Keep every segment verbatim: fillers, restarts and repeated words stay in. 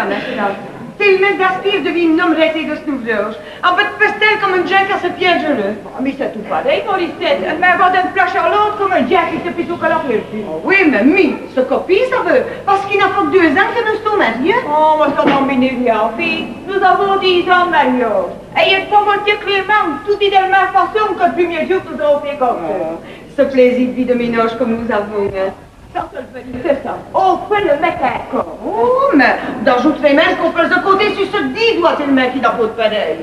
Amsterdam. Till met dat stier de wie nom rijdt de snoevloos. Op het bestel comme un jack à ce pied geleux. Mais c'est tout pareil, Morissette. Mais va d'un flash à l'autre comme un jack qui te fait au la perdu. Oui, mais mi, ce copie, ça veut. Parce qu'il n'a pas que deux ans que nous sommes mariés. Oh, moi, ça m'en rien, fille. Nous avons dix ans de mariage. Et il faut mon Dieu Clément, tout dit de la même façon que le premier jour que nous avons fait comme ça. Ce plaisir de vie de ménage comme nous avons. C'est ça. Oh, fait le mec à corps. Oh, mais d'ajouter même qu'on peut se côté sur ce dix doigts, c'est le mec qui n'a pas de pareil.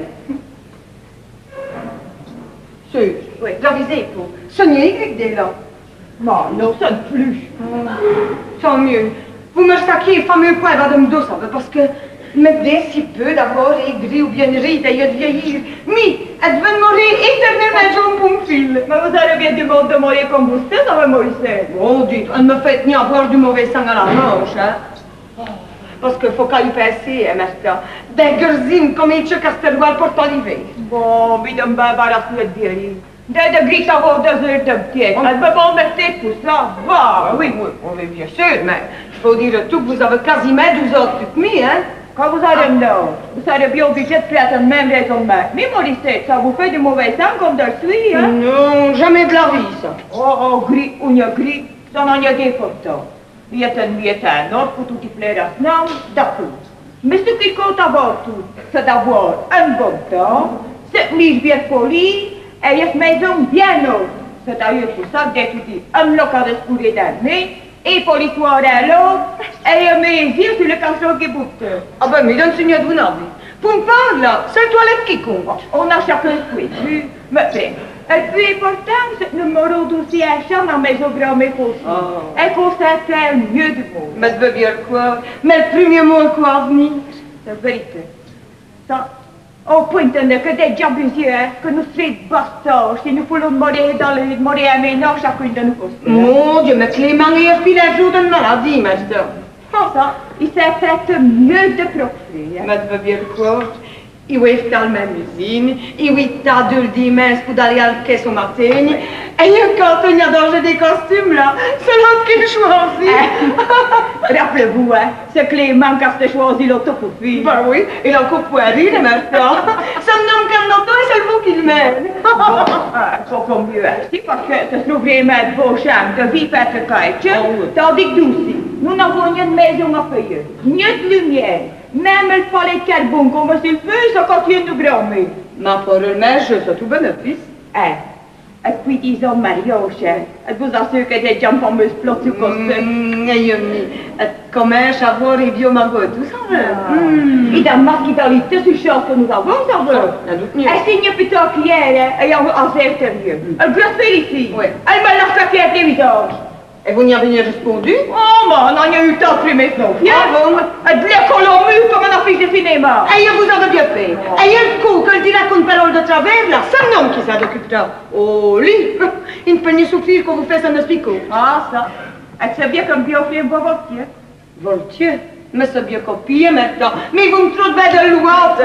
Sûr, oui, j'avisais pour. Soignez avec des là. Non, non, ça ne plus. Tant mieux. Vous me saquez le fameux point va de me dos, ça veut, parce que m'aider si peu d'avoir aigri ou bien ri d'ailleurs de vieillir. Mais, elle devait mourir éternellement jaune pour me fil. Mais vous avez bien du monde de mourir comme vous, c'est ça, Morissette. Oh, dites, elle me fait ni avoir du mauvais sang à la manche, hein. Parce qu'il faut qu'elle y passer, hein, Martha. Des gerzines comme il se casteroir pour t'enlever. Bon, mais de me barrasser de dire. Des de gris avoir deux heures de pied. Elle ne peut pas mettre pour ça. Va. Oui, oui, oui, bien sûr, mais il faut dire tout que vous avez quasiment douze heures toute mis, hein. Quand vous allez me dire, vous serez bien obligé de faire la même raisonnement. Mais Morissette, ça vous fait du mauvais sang comme de suite, hein? Non, jamais de la vie, ça. Oh, oh, gris, ou n'y a gris, ça n'en y a des photos. Il y a un, il y a un autre pour tout y plaire à ce nom, d'accord. Mais ce qui compte avant tout, c'est d'avoir un bon temps, cette mise bien polie, et une maison bien haute. C'est d'ailleurs pour ça que d'étudier un local de scouler d'année, et pour l'histoire à l'autre, et un mézier sur le cachot qui boucle. Ah ben, mais donne signe de vous n'avez. Pour me parler, là, c'est la toilette qui compte. On a chacun ce qui est mais bien. Et puis important, c'est le numéro dossier à chambre dans mes programmes possibles. Oh. Et qu'on sait faire mieux du monde. Mais tu veux bien quoi? Mais le premier mot quoi venir? C'est vérité. Ça, au point de que des diabusiers, que nous sommes bastards, si nous voulons mourir dans le mourir à ménage, chacune de nous cause. Mon Dieu, mais Clément est pile à jour d'une maladie, master. Ça, il s'est fait mieux de profiter. Mais tu veux bien quoi? Il va dans la même usine, il va deux dimanches pour aller à la caisse au matin, et il quand il y a danger des costumes là, c'est l'autre qui choisit. Eh, rappelez-vous, hein, c'est Clément qui a choisi l'auto pour fille. Ben oui, il a encore poiri, le matin. Son nom Carnoto et c'est vous qui le mène. Bon, il faut qu'on mieux ainsi, parce que c'est vraiment de vos chambres de vie faire le caïche, tandis que nous aussi, nous n'avons ni de maison à payer, ni de lumière. Même le palais de carbone, comme c'est le feu, ça continue de grammer. Ma parole, mais je suis tout bénéfice. Eh, et puis disons mariage, hein. Et vous assure que des gens fameuses plots sur costume. Yumi, comment savoir et bio margot, tout ça veut. Et dans ma qualité, c'est chose que nous avons, ça veut. Et signe plutôt qu'hier, et en intérieur. Elle grosse félicite. Oui. Elle me l'a fait faire des visages. Et vous n'y avez rien répondu? Oh, mais on en a eu le temps de primer son pied. Ah bon? Elle voulait qu'on l'en mue comme un affiche de cinéma. Et vous avez bien fait. Et il y a le coup que le dira qu'une parole de travers, là, c'est un homme qui s'en occupera. Oh, lui, il ne peut ni souffrir qu'on vous fasse un espicot. Ah, ça. Elle sait bien comme bien offrir un beau voltier. Voltier? Mais c'est bien copié maintenant. Mais vous me trouvez de louante.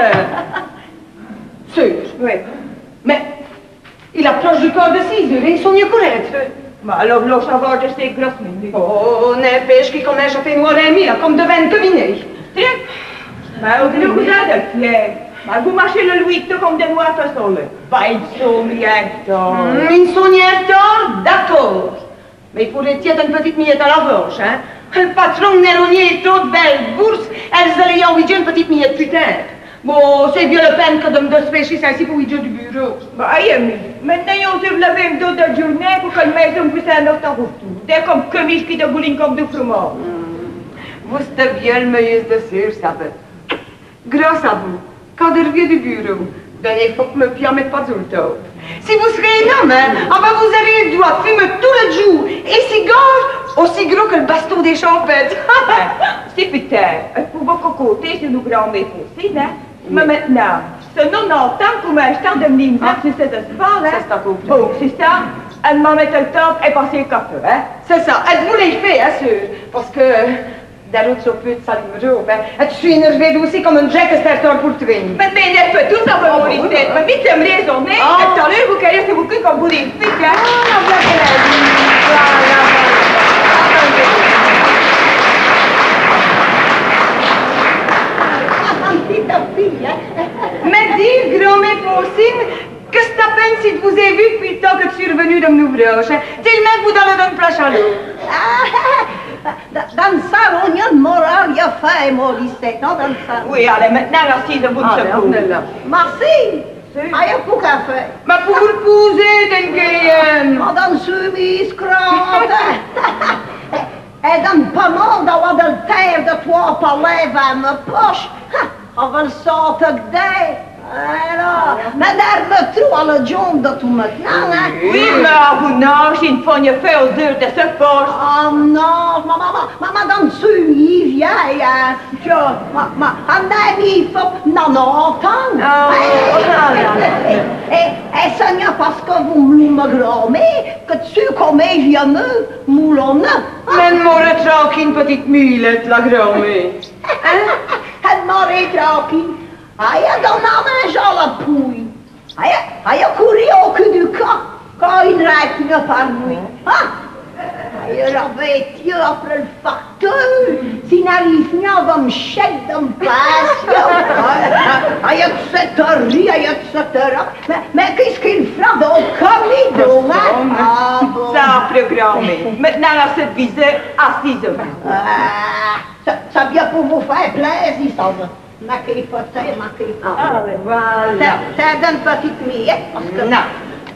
Sûr? Oui. Mais, il approche du corps de six heures et ils sont mieux corrects. Mais alors, là, ça va de ces grosses minutes. Oh, n'empêche qui commence à faire noir et mi, là, comme devant un cabinet. Tiens. Mais au lieu vous avez de fier. Mais vous marchez le Louis comme des noirs façons là. Bah, ils sont rien tort. Ils sont rien tort, d'accord. Mais il faudrait tirer une petite miette à la bouche, hein. Le patron Néronier est trop de belles bourses, elles allaient envoyer une petite miette plus tard. Bon, c'est bien la peine que de me dépêcher ça ici pour huit jours du bureau. Bah, ami, maintenant, on se lève un dos de journée pour que le maison puisse un autre retour. Dès comme commis qui de bouline comme du fromage. Vous êtes bien le meilleur de sûr, ça veut. Grâce à vous, quand je reviens du bureau, ben, il faut que me pied mette pas tout le temps. Si vous serez un homme, hein, ah ben, vous avez le droit de fumer tout le jour et cigare aussi gros que le baston des champettes. C'est peut-être. Pour beaucoup côté, c'est nous grands-mères possible, hein. Mais maintenant, ce non entend comme un temps de mine, c'est cet espoir, hein. C'est ça, complet. Oh, c'est ça. Elle m'en met le temps et passer le café, hein. C'est ça. Elle vous l'a fait, hein, sûr. Parce que, dans l'autre peu de sa livre, ben, je suis énervée aussi comme un jack starter pour le train. Mais, mais, elle peut tout ça pour mourir. Mais vite, ça me raisonner. Ah. Et tout à l'heure, vous caressez beaucoup comme vous les faites, hein. Ah, voilà, voilà. Voilà. C'est le même vous dans le donne place à l'eau. Dans sa réunion morale, il a fait, Maurice, non, dans sa... Oui, allez, maintenant, assise de bout de Allez, on est secours. là. Merci. Ah, il pour café. Mais pour vous le poser, Denkeyen. Madame Sumis, crotte. Elle donne pas mort d'avoir de le terre de toi par lèvres à ma poche. On va le sortir de dé. Alors, madame me trouve à la jambe de tout maintenant, hein? Oui, mais à vous, non, j'ai une poignée fait aux deux de ce poste. Oh non, ma maman, ma madame Sumis, vieille, hein? Tu vois, ma, ma, un ami, faut, non, non, entendre. Oh, Et, et, Seigneur, parce que vous me grammez, que tu connais, viens me, moulonne. Men morre tranquille, petite mulette, la grand-mère. Elle m'aurait tranquille. Aïe, dans la main, j'en la pouille. Aïe, aïe, courir au cul du camp, quand il règne par nuit. Ah! Aïe, j'avais Dieu après le facteur. S'il n'arrive rien, va me chèque de me passer. Aïe, cette ri, aïe, cette heure. Mais, mais qu'est-ce qu'il fera dans le commis, hein? Ah, bon. ça, plus grand-mère. Maintenant, à cette visée, assise de vous. Ah, ça, ça vient pour vous faire plaisir, ça va. Ma clipoté, ma clipoté. Ah, ben voilà. C'est d'une petite miette, parce que... Non.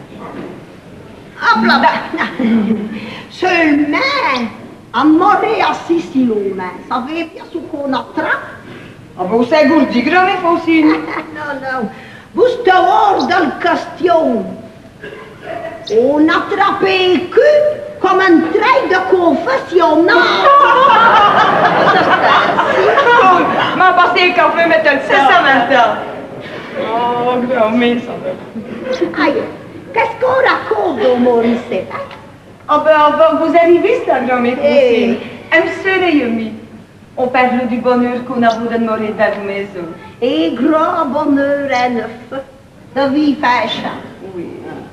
Hop là, seulement, à mourir assis si loin, ça veut dire ce qu'on attrape? Ah, ben, c'est gourdi, grand-mère, Faucine. Non, non, vous êtes hors de la question. On attrape le cul comme un trait de confessionnal. M'a passé quand veut mettre le C'est ça maintenant. Oh, grand-mère, ça va. Aïe, qu'est-ce qu'on raconte au Maurice? Ah ben, avant que vous arriviez, c'est la grand-mère Eh. Faucine. Un seul et ami. On parle du bonheur qu'on a voulu de mourir dans la maison. Et grand bonheur à neuf, de vivre à chat. Oui.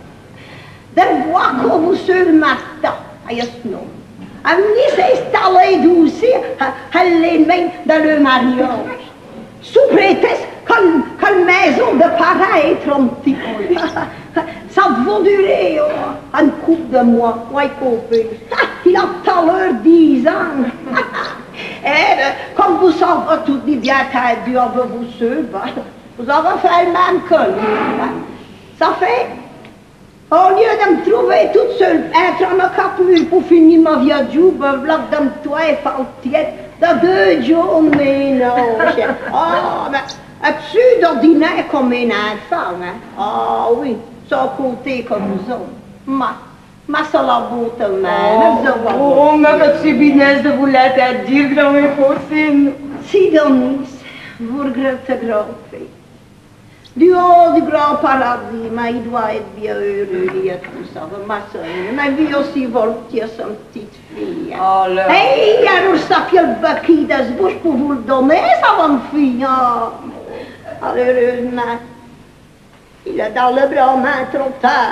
De voir qu'on vous sur le matin, aïe, ce nom. À venir s'installer douce, à les mains dans le mariage. Sous prétexte qu'une qu'une maison de pareil est trop petite. Ça va durer oh, une couple de mois, ouais, coupé. Il a tout à l'heure dix ans. Et euh, comme vous savez tout dit bien entendu avec vous seuls, vous avez fait le même que lui. Ça fait, au lieu de me trouver toute seule, être en quatre murs pour finir ma vie à jour, un bloc de me toit et faltiette, de deux jours, mais non. Ah, mais absurde ordinaire comme un enfant, hein. Ah oui, ça côté comme nous autres. Ma, ma seule beauté même. Oh, oh, ma petite binesse de vous l'être dire, grand-mère Faucine. Si Denise, vous regrettez grand fait. Du haut du grand paradis, mais il doit être bien heureux, il y a tout ça, ma soeur. Ma vie aussi volontiers son petite fille. Oh là. Hey, alors ça fait le baquille de ce bouche pour vous le donner, ça va me finir. Malheureusement, il est dans le bras main trop tard.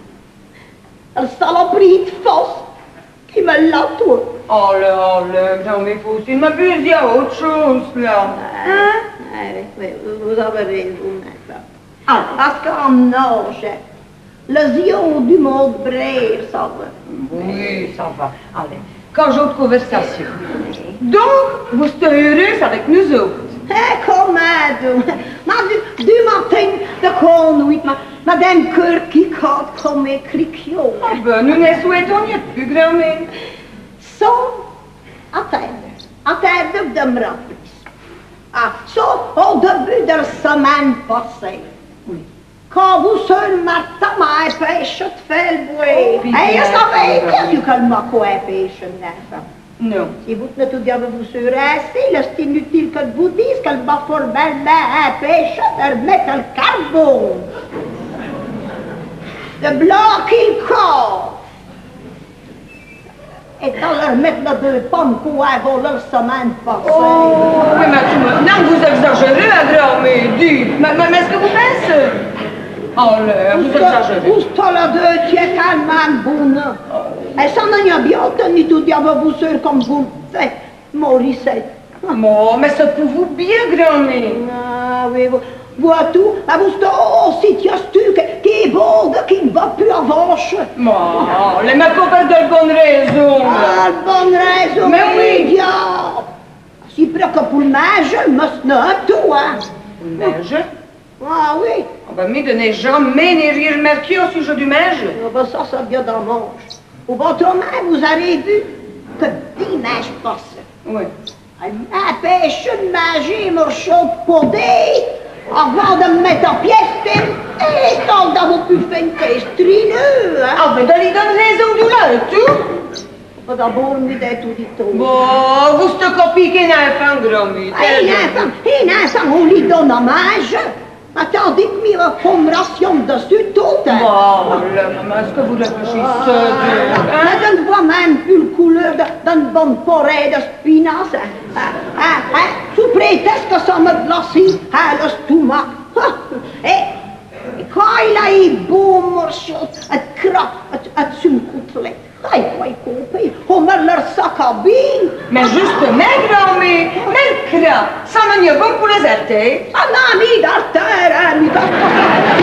Le saloperie de force qui me l'a tout. Oh là, oh là, grand-mère Faucine, ma puce, il y a autre chose, là. Hein? Oui, oui, vous avez raison, maintenant. Ah, parce qu'en âge, les yeux du monde brillent, ça va. Oui, ça va. Allez, quand j'ai autre conversation. Donc, vous êtes heureuse avec nous autres? Eh, comment donc? Ma, du, du matin de conduite, ma, madame cœur qui corde comme un criquillon. Ah ben, nous ne souhaitons rien de plus, grand-mère. Sauf à terre, à terre de me rappeler. Ah, sauf au début de la semaine passée. Oui. Quand vous seul matin m'a pêché de faire le bois. Oh, Et je savais bien, bien que m'a quoi pêché d'enfant. Non. Si vous ne tout diable vous serez assis, c'est inutile que vous dise qu'elle m'a fort belle à pêcher de remettre le carbone. De bloquer le corps. Et de leur mettre les deux pommes qu'on a volé la semaine passée. Oh, oui, mais tu me... Non, vous exagérez, la grand-mère, dites. Mais, mais, mais est-ce que vous pensez? Oh là, vous exagérez. Vous êtes là deux tiers calmement bonne. Et ça n'en a bien tenu tout diable vous seul comme vous le faites, Maurice. Bon, mais c'est pour vous bien, grand-mère. Ah oui, vous, vois tout, à vous aussi, tu as tu qui est beau, qui ne va plus en vache. Bon, les mecs ont pas de bonnes raisons. Ah, bonne raison, mais oui, diable. Si près que pour le mage, je me snob, tout, hein. Le mage? Ah oui. Ah ben, mais de n'ai jamais ni rire mercure au sujet du mage. Ah ben, ça, ça vient d'en manche. Au bâtiment, vous avez vu que dix mages passent. Oui. La pêche de magie, mon chaud podé, avant de me mettre en pièce, et tant d'avoir pu faire une caisse trineux, hein. Ah ben, dans les donne raison du là, tout. Pas d'abord, mais d'être tout dit tout. Bon, vous te copiez qu'un enfant, grand-mère. Un enfant, un enfant, on lui donne hommage. Attendez que m'y comme ration dessus tout. Bon, là, maman, est-ce que vous réfléchissez? Hein? Je ne vois même plus la couleur d'une bonne forêt de spinasse. Hein? Hein? Hein? Sous prétexte que ça me glacit hein, le stomac. Et, et quand il a eu beau morceau, à croque, à-dessus une côtelette. Aïe, aïe, compris, on me leur sac à bille. Mais justement, grand-mère, mais le cra, ça m'en est bon pour les artères. Ah non, mis d'artère, hein, mis d'artère.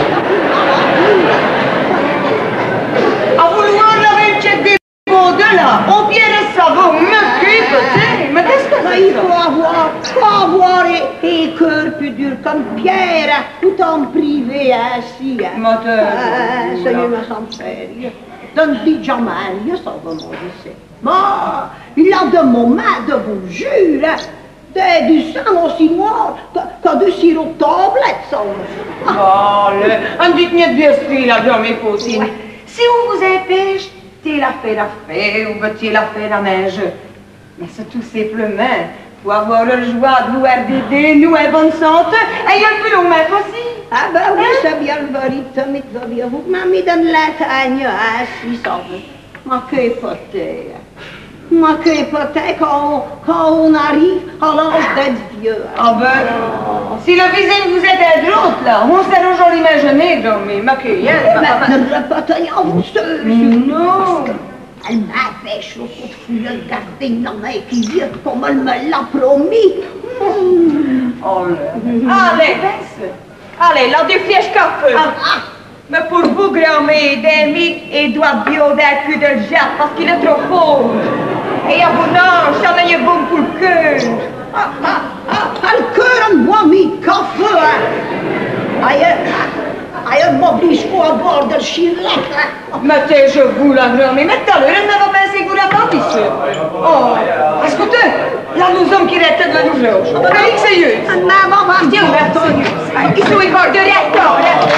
À vouloir laver le tchèque des beaux de là, on pierre et savon, me cul, peut-être. Mais qu'est-ce que c'est? Il faut avoir, faut avoir et, et cœur plus dur comme pierre, tout en privé ainsi. Hein. Moteur. Ah, ça y me semble sérieux. D'un dit jamais, ça va m'en dire. Bon, il a de moments de vous jure, hein, du sang aussi noir que, que du sirop de tablette, ça. Oh, le, un dit de bien style, là, dans mes possines. Si on vous empêche, t'es l'affaire à faire, ou t'es l'affaire à manger. Mais c'est tout simplement pour avoir le joie de voir d'aider nous en bonne santé, et il y a le plus long même possible. Ah ben oui, c'est bien le vérité, mais tu bien vous m'avez donné la tagne, ah si ça veut. Ma que poté, ma que poté quand, quand on arrive à l'âge d'être vieux. Ah ben, oh. Si le visage vous êtes à droite là, on s'est aujourd'hui imaginé, mais ma que hier. Mais ne répétez en vous seul. Non. Elle m'a fait chaud pour fouiller le gardien dans ma qui vient comme elle me l'a promis. Oh là. Allez, allez, là, des fièches café. Ah, ah. Mais pour vous, grand-mère, Demi, il doit bio d'un cul de jatte parce qu'il est trop pauvre. Et à vous, non, ça n'est bon pour le cœur. Ah, ah, ah, le cœur en moi, mis café, hein. Aïe, aïe, m'oblige pas à boire de chirlac, hein. Mettez, je vous la grand-mère, mettez-le, elle n'a pas pensé que vous l'attendez, ici. Oh, écoutez, là, nous sommes qui restent de la nouvelle. On va dire que c'est eux. Ma maman, Dieu, merci. Ils sont les bords de réacteur, là.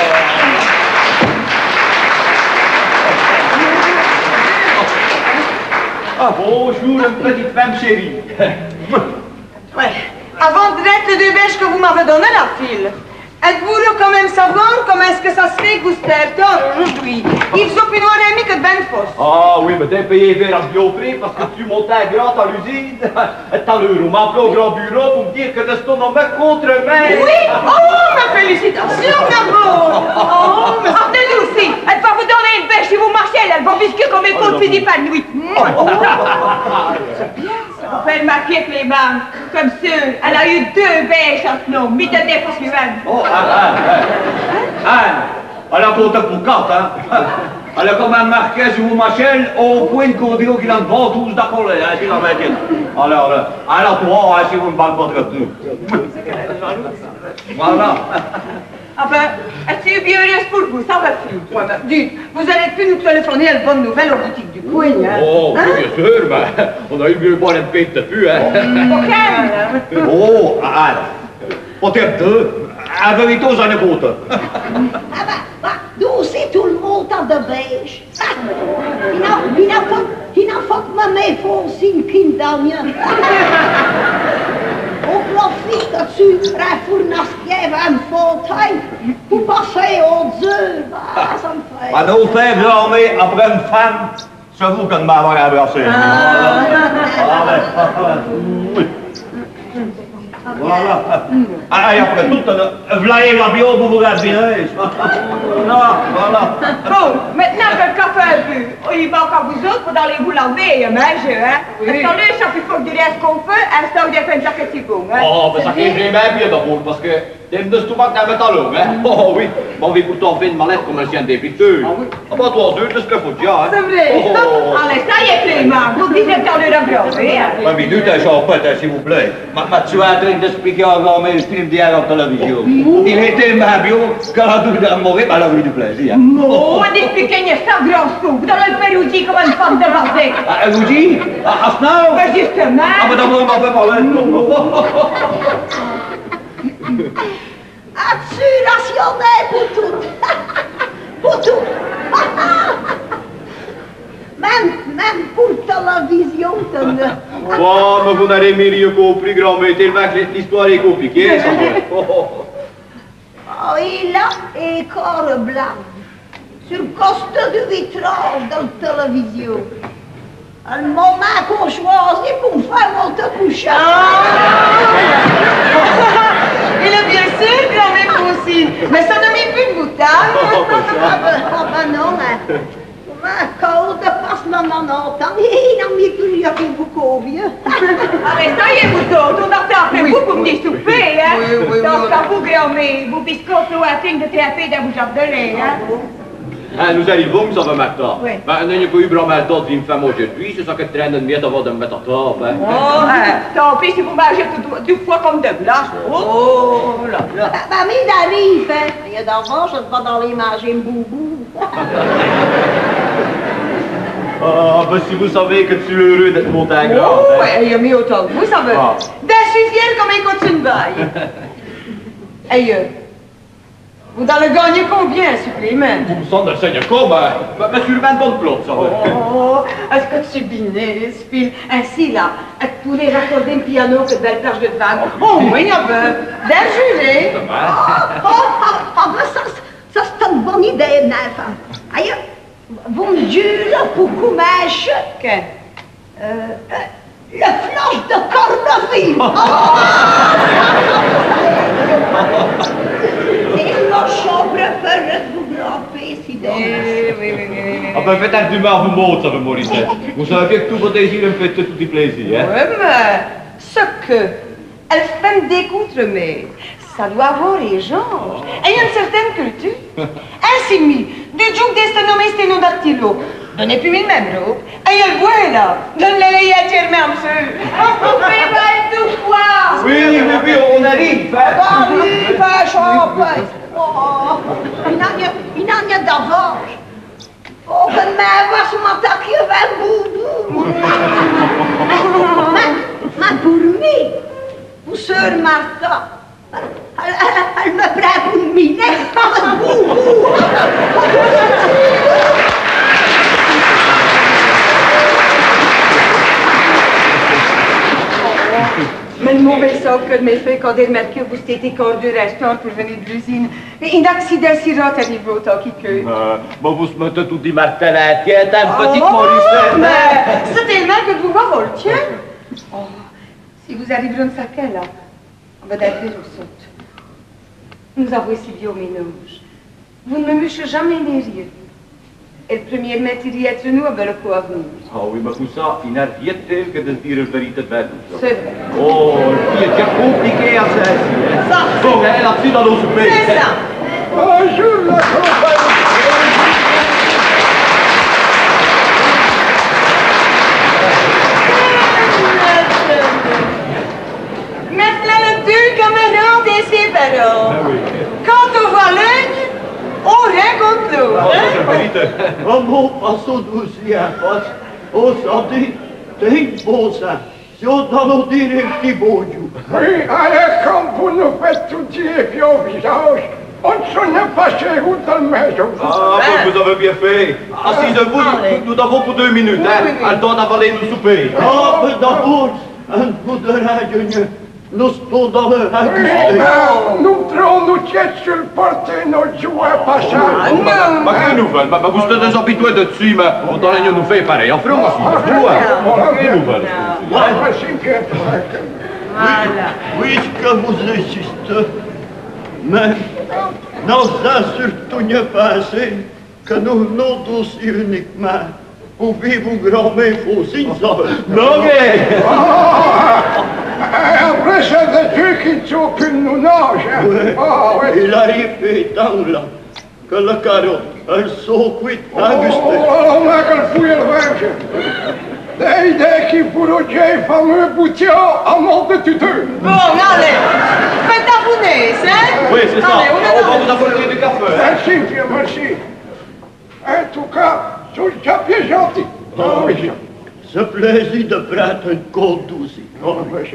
Ah, bonjour, une petite femme chérie. Ouais. Avant de mettre les deux bêches que vous m'avez donné la file, êtes-vous quand même savoir comment est-ce que ça se fait que vous êtes tard aujourd'hui? Ils sont plus noirs amis que de ben fosse. Ah oui, mais t'es payé vers à bio prix parce que tu montais à grand à l'usine. T'as l'heure, on m'appelait au grand bureau pour me dire que le ton nommait contre main. Oui? Oh, ma félicitation d'abord! Oh, mais Ah, tenez aussi, elle va vous donner une bêche si vous marchez, elle va biscuer comme il faut le fusil par nuit. Vous faites marquer avec les mains, comme sûr, elle a eu deux bêches en ce nom, mis de défense suivante. Oh, Anne, Anne, Anne, elle a compté pour quatre, hein. Elle a comme un marqué sur vos machines au point de cordio qu'il a une ventouse d'accolé, hein, si l'on veut dire. Alors, là, alors toi, hein, si vous ne parlez pas de nous. Voilà. Ah ben, est-ce bien heureuse pour vous, ça va plus. Ouais, ben, dites, vous allez plus nous téléphoner à la bonne nouvelle au boutique du coin, hein? Oh, Hein? bien sûr, mais on a eu mieux boire une pinte depuis, hein. Ok. Oh, Anne, peut-être deux. À vérité, j'en ai compte. Ah bah, bah, d'où c'est tout le monde en de beige. Ah, il n'a il n'a pas, il n'a pas que ma mère faut aussi une quinte d'amiens. On profite que tu raffournes un fauteuil pour passer aux œufs. Ah, ça me fait. À nos frères dormir après une femme, c'est vous qui m'avez embrassé. Voilà. Ah, et après tout, voilà la bio pour vous raffiner. Non, voilà. Bon, maintenant que le café est bu, il manque à vous autres pour aller vous laver, hein, je, hein? Parce que là, chaque fois que du reste qu'on fait, elle sort des fins de jaquette si bon, hein? Oh, mais ça fait bien bien d'abord, parce que T'aimes de stomac d'un métallum, hein? Oh oui, bon, oui, pourtant fait une mallette comme un chien dépiteur. Ah oui? Ah bah, toi, deux, de ce que faut dire, hein? C'est vrai. Oh, oh. Allez, ça y est, Clément, vous dites le temps de la grosse, hein? Ma minute, un champêtre, hein, s'il vous plaît. Ma, ma, tu es en train d'expliquer à grand-mère le film d'hier en télévision. Il était ma bio, quand la double de mourir, elle a eu du plaisir. Non, d'expliquer ça grand soupe, dans le péroudi comme une femme de rasée. Ah, elle vous dit? Ah, ah, non? Ben justement. Ah, mais d'abord, on m'en fait parler. As-tu rationnel pour tout? Pour tout. Même, même pour télévision, t'en as. Bon, mais vous n'avez rien compris, grand-mère, tellement que l'histoire est compliquée, ça. Oh, il a un corps blanc, sur coste de vitrage dans la télévision. Le moment qu'on choisit pour me faire monter coucher. Il est bien sûr, grand-mère, vous aussi. Mais ça ne met plus de boutade. Ah ben, ah ben non, mais... Ma cause de passe maman longtemps, il n'en met plus rien que beaucoup vieux. Allez, ça y est, vous autres, on attend après vous pour venir souper, hein? Oui, oui, oui. Donc, à vous, grand-mère, vous biscottes ou un signe de trapper dans vos jambes de lait, hein? Ah, nous arrivons, nous avons maintenant. Oui. Ben, nous n'avons pas eu grand-mère temps de me faire manger depuis, c'est ça que traîne de miette avant de me mettre en table, hein. Oh, tant pis si vous mangez tout, tout fois comme de blanc. Oh, là, là. Bah, mais il arrive, hein. Il y a d'avant, je ne vais pas dans les manger un boubou. Ah, ben si vous savez que tu es heureux d'être monté à grande, Oh, hein. ouais, il a mis autant que vous, ça veut. Ah. Ben, je suis fière comme un coach une baille. Hey, euh, vous allez gagner combien, supplément? Vous me semblez Seigneur comme, hein. Ben, ben, sur vingt bonnes plots, ça va. Oh, est-ce que tu bines, Phil? Ainsi, là, tu pourrais raccorder un piano que de belles plages de vagues. Oh, oui, il y a peu. D'un juré. Oh, oh, ah, ben ça, ça c'est une bonne idée, neuf. Aïe, vous me dites pour comment choc. Euh, euh, le flash de Corneville. Oh! Et ma chambre préférée de vous grimper, si donc. Oui, oui, oui, oui, oui. Ah ben faites un d'humeur vous montre, ça veut Morissette. Vous savez bien que tout vos désirs me fait tout du plaisir, hein. Oui, mais ce que elle fait découdre, mais ça doit avoir les gens. Et une certaine culture. Ainsi mis, du jour d'estanommé sténodactylo. Donnez plus mille même robe. Et elle voit là. Donne-le à tirer même sûr. Vous pouvez mal tout quoi? Oui, oui, oui, on arrive, hein. Arrive, champagne. Oh, il n'en y a, il n'en y a davantage. Oh, que ma voix m'attaquer vers boubou. Ma, ma pour lui, pour sœur Martha, elle, elle, elle me prend pour une minette avec boubou. Mais le mauvais sort que de mes faits quand elle remarque que vous étiez corps du restaurant pour venir de l'usine. Et un accident si rare arrive au temps qui que. Euh, bon, vous se mettez tout dit Martin à la tête, hein, petite Oh, Morissette. mais c'est tellement que vous va le tien. Oh, si vous arriverez une saquelle, là, on va d'être au saute. Nous avons si vieux ménage. Vous ne me mûchez jamais les rires. Et le premier maître il y a nous, ben le coup à venir. Ah oui, mais pour ça, il n'a rien tel que de dire la vérité de tout ça. C'est vrai. Oh, il est compliqué à ça ici, hein. Ça, Bon, elle a pris dans nos soupers. c'est ça. Bonjour, la compagnie. Maintenant, le deux comme un ordre et ses parents. Ah oui. Quand on voit l'un, on rencontre l'autre. Ah, ça, c'est la vérité. Vamos passou dos dias, o santi tem bolsa. Se eu não direito bojo. Oui, allez, comme vous nous faites tout dire puis au visage, on ne se n'est pas chez vous dans le maison. Ah, bon, vous avez bien fait. Assisez-vous, nous, nous avons pour deux minutes, hein. Oui, oui, oui. À le temps d'avaler nos soupers. Ah, d'abord, un coup de radio, nous sommes dans le Oui, ragoût. ben, nous devons nous tirer sur le porté notre jouet pas ça. Ma che nouvelle? Ma vous êtes des habitués de dessus, mais on t'en a nous fait pareil. Enfin, on va suivre. Ma che nouvelle? Voici que... Oui, que vous insistez, mais nous a surtout ne passé que nous nous tous uniquement pour vivre grand-mère faussine. Non, mais... Après mais c'est de Dieu qui sont plus nous nage, hein? Ouais. Ah, ouais. Il arrive tant là que la carotte, elle saut quitte Oh, Augustin. oh, ma che il fouille le verge. Dei dei qui pour le fameux boutiot à mort de tuteux. Bon, allez, faites abonner, hein? Oui, c'est ça. Allez, on est On va là. vous apporter du café. Hein? Merci, Pierre, merci. En tout cas, je suis bien gentil. Ah, oui. Ce plaisir de prendre un côte douce. Oh, monsieur.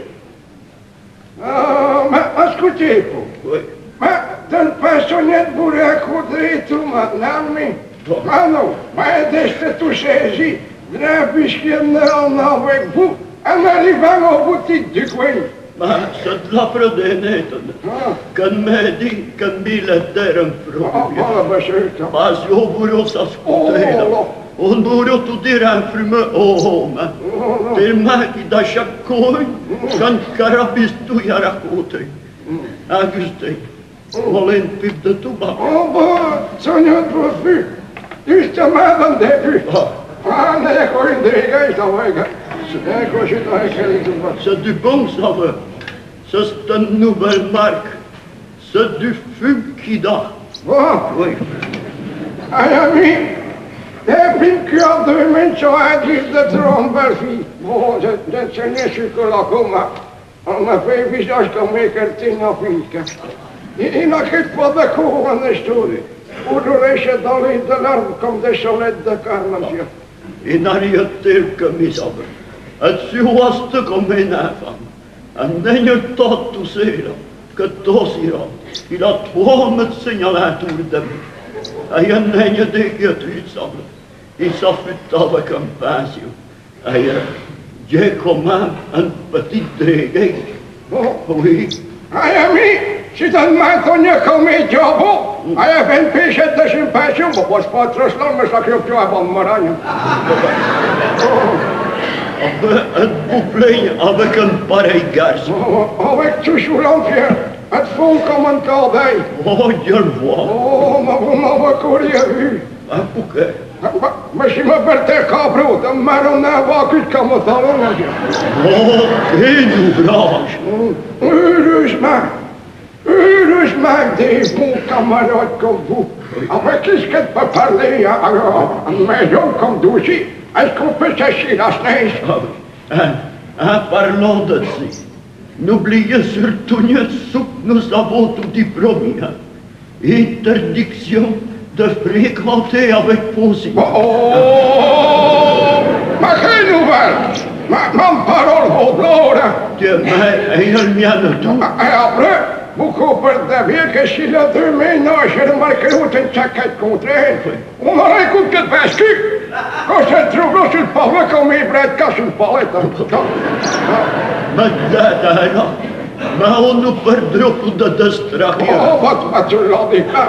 Ah, mais écoutez, vous. Oui. Mais den pensionnet borde jag kodra i tomma namni. Mano, mais deste tu sezi, drapisken na weg bu, en arrivant au boutique du coin. Ma c'est de la prodénète. Quand me dit qu'un biletteur un Ah, problème. ah, monsieur. Pas au bureau ça se coûtait. On bureau tout dire un frume au homme. Tellement qu'il a chaque coin, quand carabis tout y a raconté. Augustin, on a une pipe de tabac. Oh, bah, ça n'y a pas vu. Justement, dans le début. Ah, n'est pas une des gars, ça va, gars. C'est quoi, je t'ai écrit tout ça. C'est du bon saveur. Ça, c'est une nouvelle marque. C'est du fume qui dort. Bon, Oui. ay, ami, depuis que deux mille sont acquis de trompe, fille. Bon, je ne sais sur que la coma. On m'a fait visage comme un cartine en flic. Il n'a pas de cours en histoire. Ou de rêcher dans les de l'arbre comme des solettes de carnation. Il n'a rien tel que mes hommes. Et tu vois comme un enfant. Un dernier temps tout seul, que tous ira. Il a trois médecins à l'entour de lui. Et un dernier dégueu, tu semble. Il s'affûte avec un passion. Et j'ai quand même un petit dégueu. Bon, Oui. ay, ami, si dans ma cognac comme un jobbo, ay, ben péché de sympathie, bon, moi, c'est pas trop cela, mais ça crée plus à bon maragne. Êtes-vous plaint avec un pareil garçon? Avec toujours l'empire, êtes fond comme un corbeil. Oh, je le vois. Oh, ma vous m'avez couru à vue. Un bouquet. Mais si ma belle cabro, de marron n'a pas que comme un talon. Oh, quel ouvrage! Heureusement, heureusement des bons camarades comme vous. Avec qui est-ce qu'elle peut parler à une maison comme Doucy? Est-ce qu'on peut sécher la neige? Ah oui. Hein, hein, parlons de ça. N'oubliez surtout pas ce que nous avons tout dit promis. Hein. Interdiction de fréquenter avec position. Oh! Ma quelle nouvelle! Ma, ma parole vaut blore! Dieu m'a et le mien de tout. Et après, vous comprenez que si les deux ménages remarquent une chaquette contre elle, on aurait écouté le bascu. Quand se trouve là sur le parlement comme il brade casse une palette. Mais là, mais on nous perdra pour de distraction. Oh, wat, wat je laat ik aan.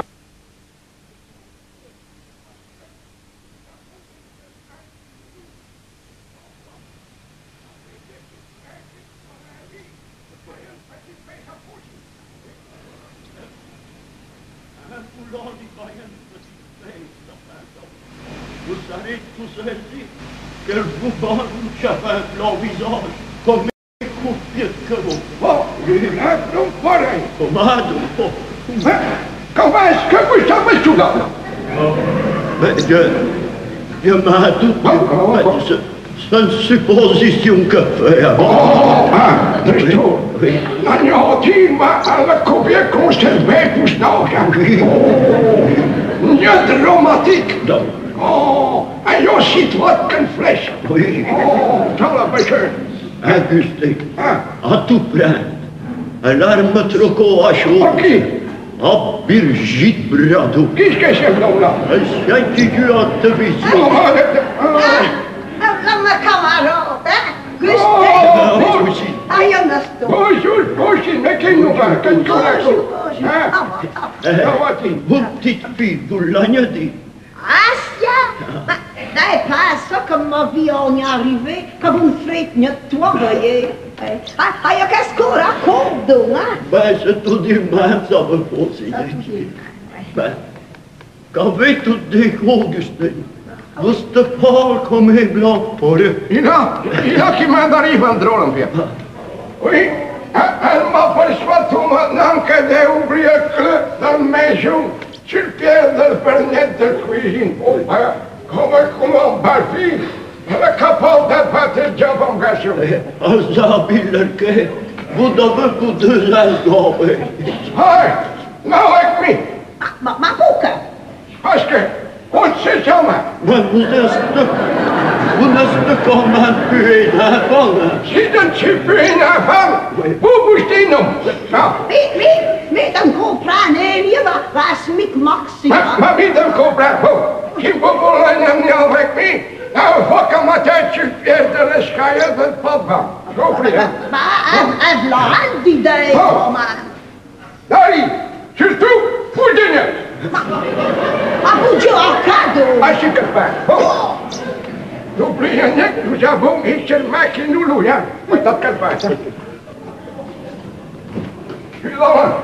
Vous savez tout ceci, qu'elle vous parle un chapin blanc visage, comme un coup de pied que vous. Bon, il est donc pareil. Comment donc? Mais comment est-ce que vous savez tout là? Mais je, je m'en doute, mais c'est c'est une supposition que fait. Oh, ah, dat is toch. Oui. En je had hier maar alle kopje conservé pour snaken. Oui. Niet dramatiek. Non. Oh, en je ziet wat een fles. Oui. Oh, zal het bescheuren. Augustin, Ah, à tout prendre, à l'arme troco à chaud, ok. à Brigitte Brado, Qu'est-ce que c'est donc là? un scientifique en Oh, télévision. maar dat... Là, ma camarade, hein? Gustin. Oh, Mais oh, aussi, Ah, il y en a ce temps. bonjour, bonjour, mais quelle nouvelle, quelle connexion. Bonjour. Hein? Ah, bah, ah. Ça va-t-il? vos petites filles, vous l'avez dit. Ah, tiens! Bah, c'est pas ça comme ma vie on y est arrivé, comme vous me faites notre toi, voyez. Ah, ah, il y a qu'est-ce qu'on raconte, donc, hein? Ben, c'est tout du même, ça me pose Ça, tout idée. dit. Ben, quand vous tout dit, Augustin, vous te parlez comme un blanc pour eux. Il a, il a qui m'en arrive un drôle, en fait. Oui, Elle m'aperçoit tout maintenant que j'ai oublié que dans la maison, sur le pied de la fenêtre de cuisine. Oh, ben, comment, comment, Barfi, elle est capable de battre le job en gâchon. Azabilerke, vous devez vous deux algover. Hey, now like me, Ma, ma boca. parce que, on sait jamais. Mais vous êtes, vous n'êtes quand même plus d'enfant. Si je ne suis plus un enfant, vous bougez non. Non. Mais, mais, mais tu comprends, il va, va se mettre maxi. Ma, ma vie ne comprend pas. Si vous voulez l'amener avec moi, il faut que ma tête sur le pied de l'escalier de papa. Compris, hein? Bah, un blanc d'idée, quand même. Dari, surtout, pour dîner. À vous dire un cadeau. Ah, c'est que faire. Bon. N'oubliez rien que nous avons ici le mec qui nous loue, hein? Peut-être qu'elle passe. Je suis là,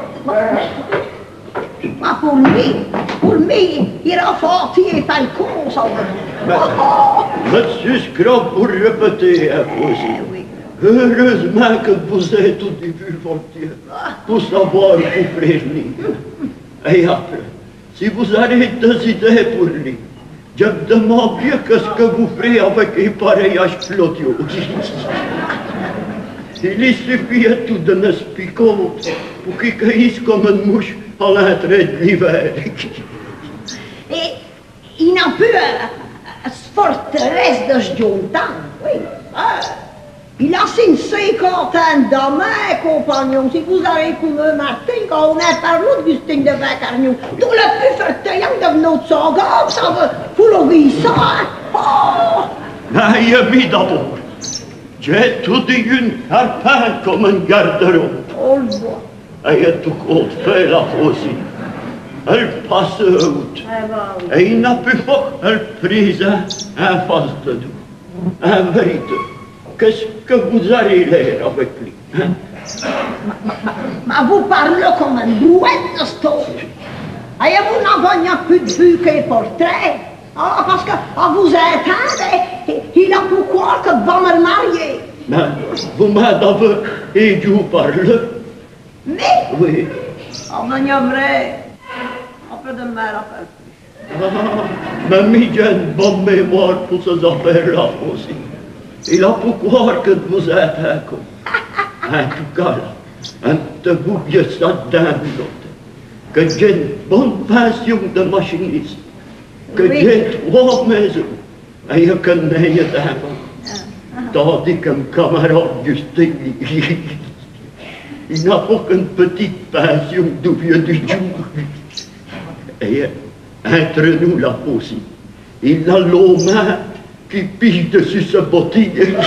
Ma pour lui, pour lui, il a forti et fait le con, ça. Monsieur Scrop, pour répéter un peu aussi. Oui. Heureusement que vous êtes au début volontiers pour savoir vous prévenir. Et après, si vous avez des idées pour lui, je me demande bien qu'est-ce que vous ferez avec un pareil explosion. Il suffit à tout de nous picoter pour qu'il cueillisse comme une mouche à l'entrée de l'hiver. Et il n'a plus une forteresse de Jontan, oui. Ah, il a une cinquantaine d'hommes, compagnons. Si vous avez comme un Martin, quand on a parlé de Gustin de Vacarnion, tout le plus fertiliant de notre sangarde, ça veut fouler ça. Oh! Aïe, ami d'abord, j'ai tout dit une carpin comme un garde-robe. On le voit. Elle tout compte fait la aussi. Elle passe out. Eh ben oui. Et il n'a plus fort, elle prise en face de nous. En vérité, qu'est-ce que vous allez l'air avec lui? Hein? Mais vous parlez comme un brouette de stone. Et vous n'avez plus de vue qu'un portrait. Ah, parce que à vous entendre, il a pu croire que vous me marier. Mais vous m'avez aidé par le. Mais, Oui. oh, ben, il y a vrai. Un peu de mal à faire. Ah, mais j'ai une bonne mémoire pour ces affaires-là aussi. Il a pu croire que vous êtes un con. En tout cas, là, un de vous bien ça dans l'autre. Que j'ai une bonne passion de machiniste. Que Oui. j'ai trois maisons. Et je connais d'avant. Tandis que mon camarade Justin, il n'a pas qu'une petite passion d'où vient du jour. Et entre nous là aussi, il a l'eau main qui pige dessus sa bottine.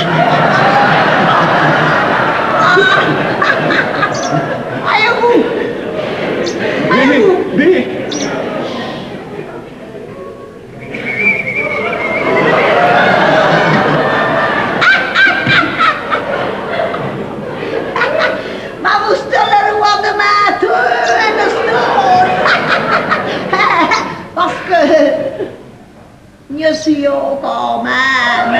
Allez-vous! Mais, mais, Mais vous êtes le roi de ma tour et de stone. Parce que je suis au quand même.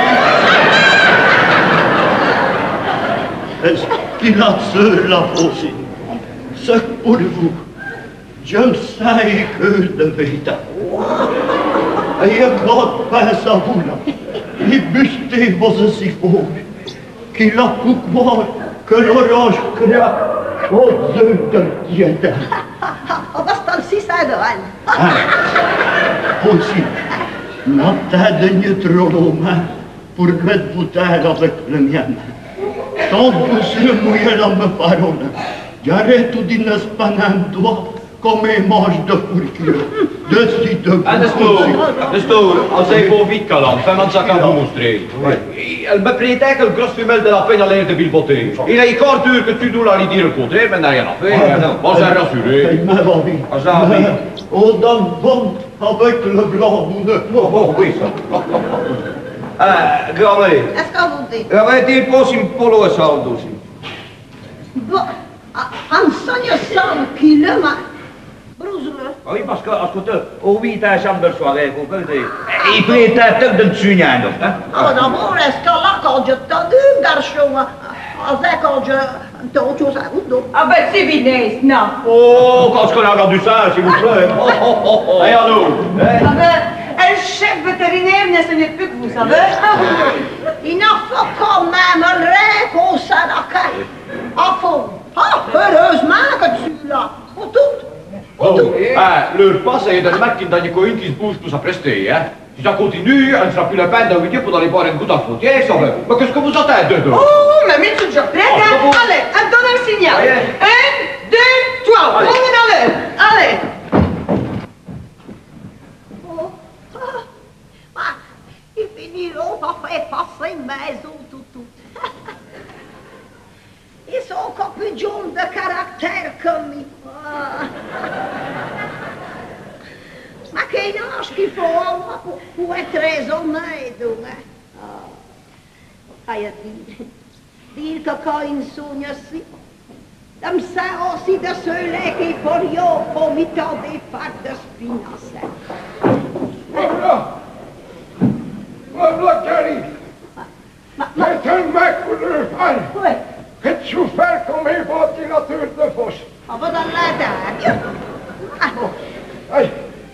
est-ce qu'il a ce là aussi? C'est pour vous. Je ne sais que de vérité. Et quand pense à vous là, il bustait vos si fort, qu'il a pu croire que l'orange craque aux œufs de diète. On va se passer ça de Anne. Aussi, la tête de trop main pour mettre bouteille avec le mien. Tant que vous serez mouillé dans mes paroles, j'arrête tout d'une espannant doigt comme un manche de fourcure. Dessus de En de stoel, de stoel, als hij voor wit kan land, van dat kan demonstreren. Elle me prétend que le gros femelle de la peine a l'air de bilboter. Il a quart d'heure que tu dois lui dire le contraire, mais n'a rien à faire. On s'est rassuré. Il m'a envie. On s'est envie. On donne bon avec le blanc mouneux. Oh, oh, oui, ça. Ah, grand-mère. Est-ce que vous dites? Ja, wij die prossimo polo e saldo, sì. Bon, en sogne cent kilomètres. Brousele. Oui, parce que, écoute, au huit à chambre de soirée, vous comprenez. Il prétend tout de tuer, hein. Oh, d'abord, est-ce que là, quand je t'ai dit, garçon, Ah, c'est quand je... T'as chose à route, donc. Ah ben, c'est Vinès, non. Oh, quand est-ce qu'on a entendu ça, s'il vous plaît? Oh, oh, oh, oh. Regardez-nous. Ah ben, un chef vétérinaire n'a soigné plus que vous savez. Il en faut quand même rien qu'on s'adapte. Ah, faut. Ah, heureusement que tu es là. Pour tout. Oh, ah, le pas, c'est Danemark qui donne une coïne qui se bouge pour sa prester, hein. Si ça continue, elle ne sera plus la peine d'inviter pour aller boire une goutte en frontière, ça va. Mais qu'est-ce que vous entendez de Oh, mamie, tu es déjà prête, hein? Oh, Allez, elle donne un signal. Allez. Un, deux, trois. Allez. On est dans l'heure. Allez. Oh. Ah, ah, ils finiront par faire passer maison tout tout. Ils sont encore plus jaunes de caractère comme ils. Ah. Ma quel âge qu'il faut avoir pour, pour être très honnête, hein? Ah. Ah, dire, dire que quand ils sont ici, comme ça aussi de ceux-là qui pourraient pour m'étendre des facs de spinasse. Voilà. Voilà qui arrive. C'est un mec pour le fan. Oui. Que tu fais comme un ventilateur de fosse. On va dans la dague. Ah. Allez.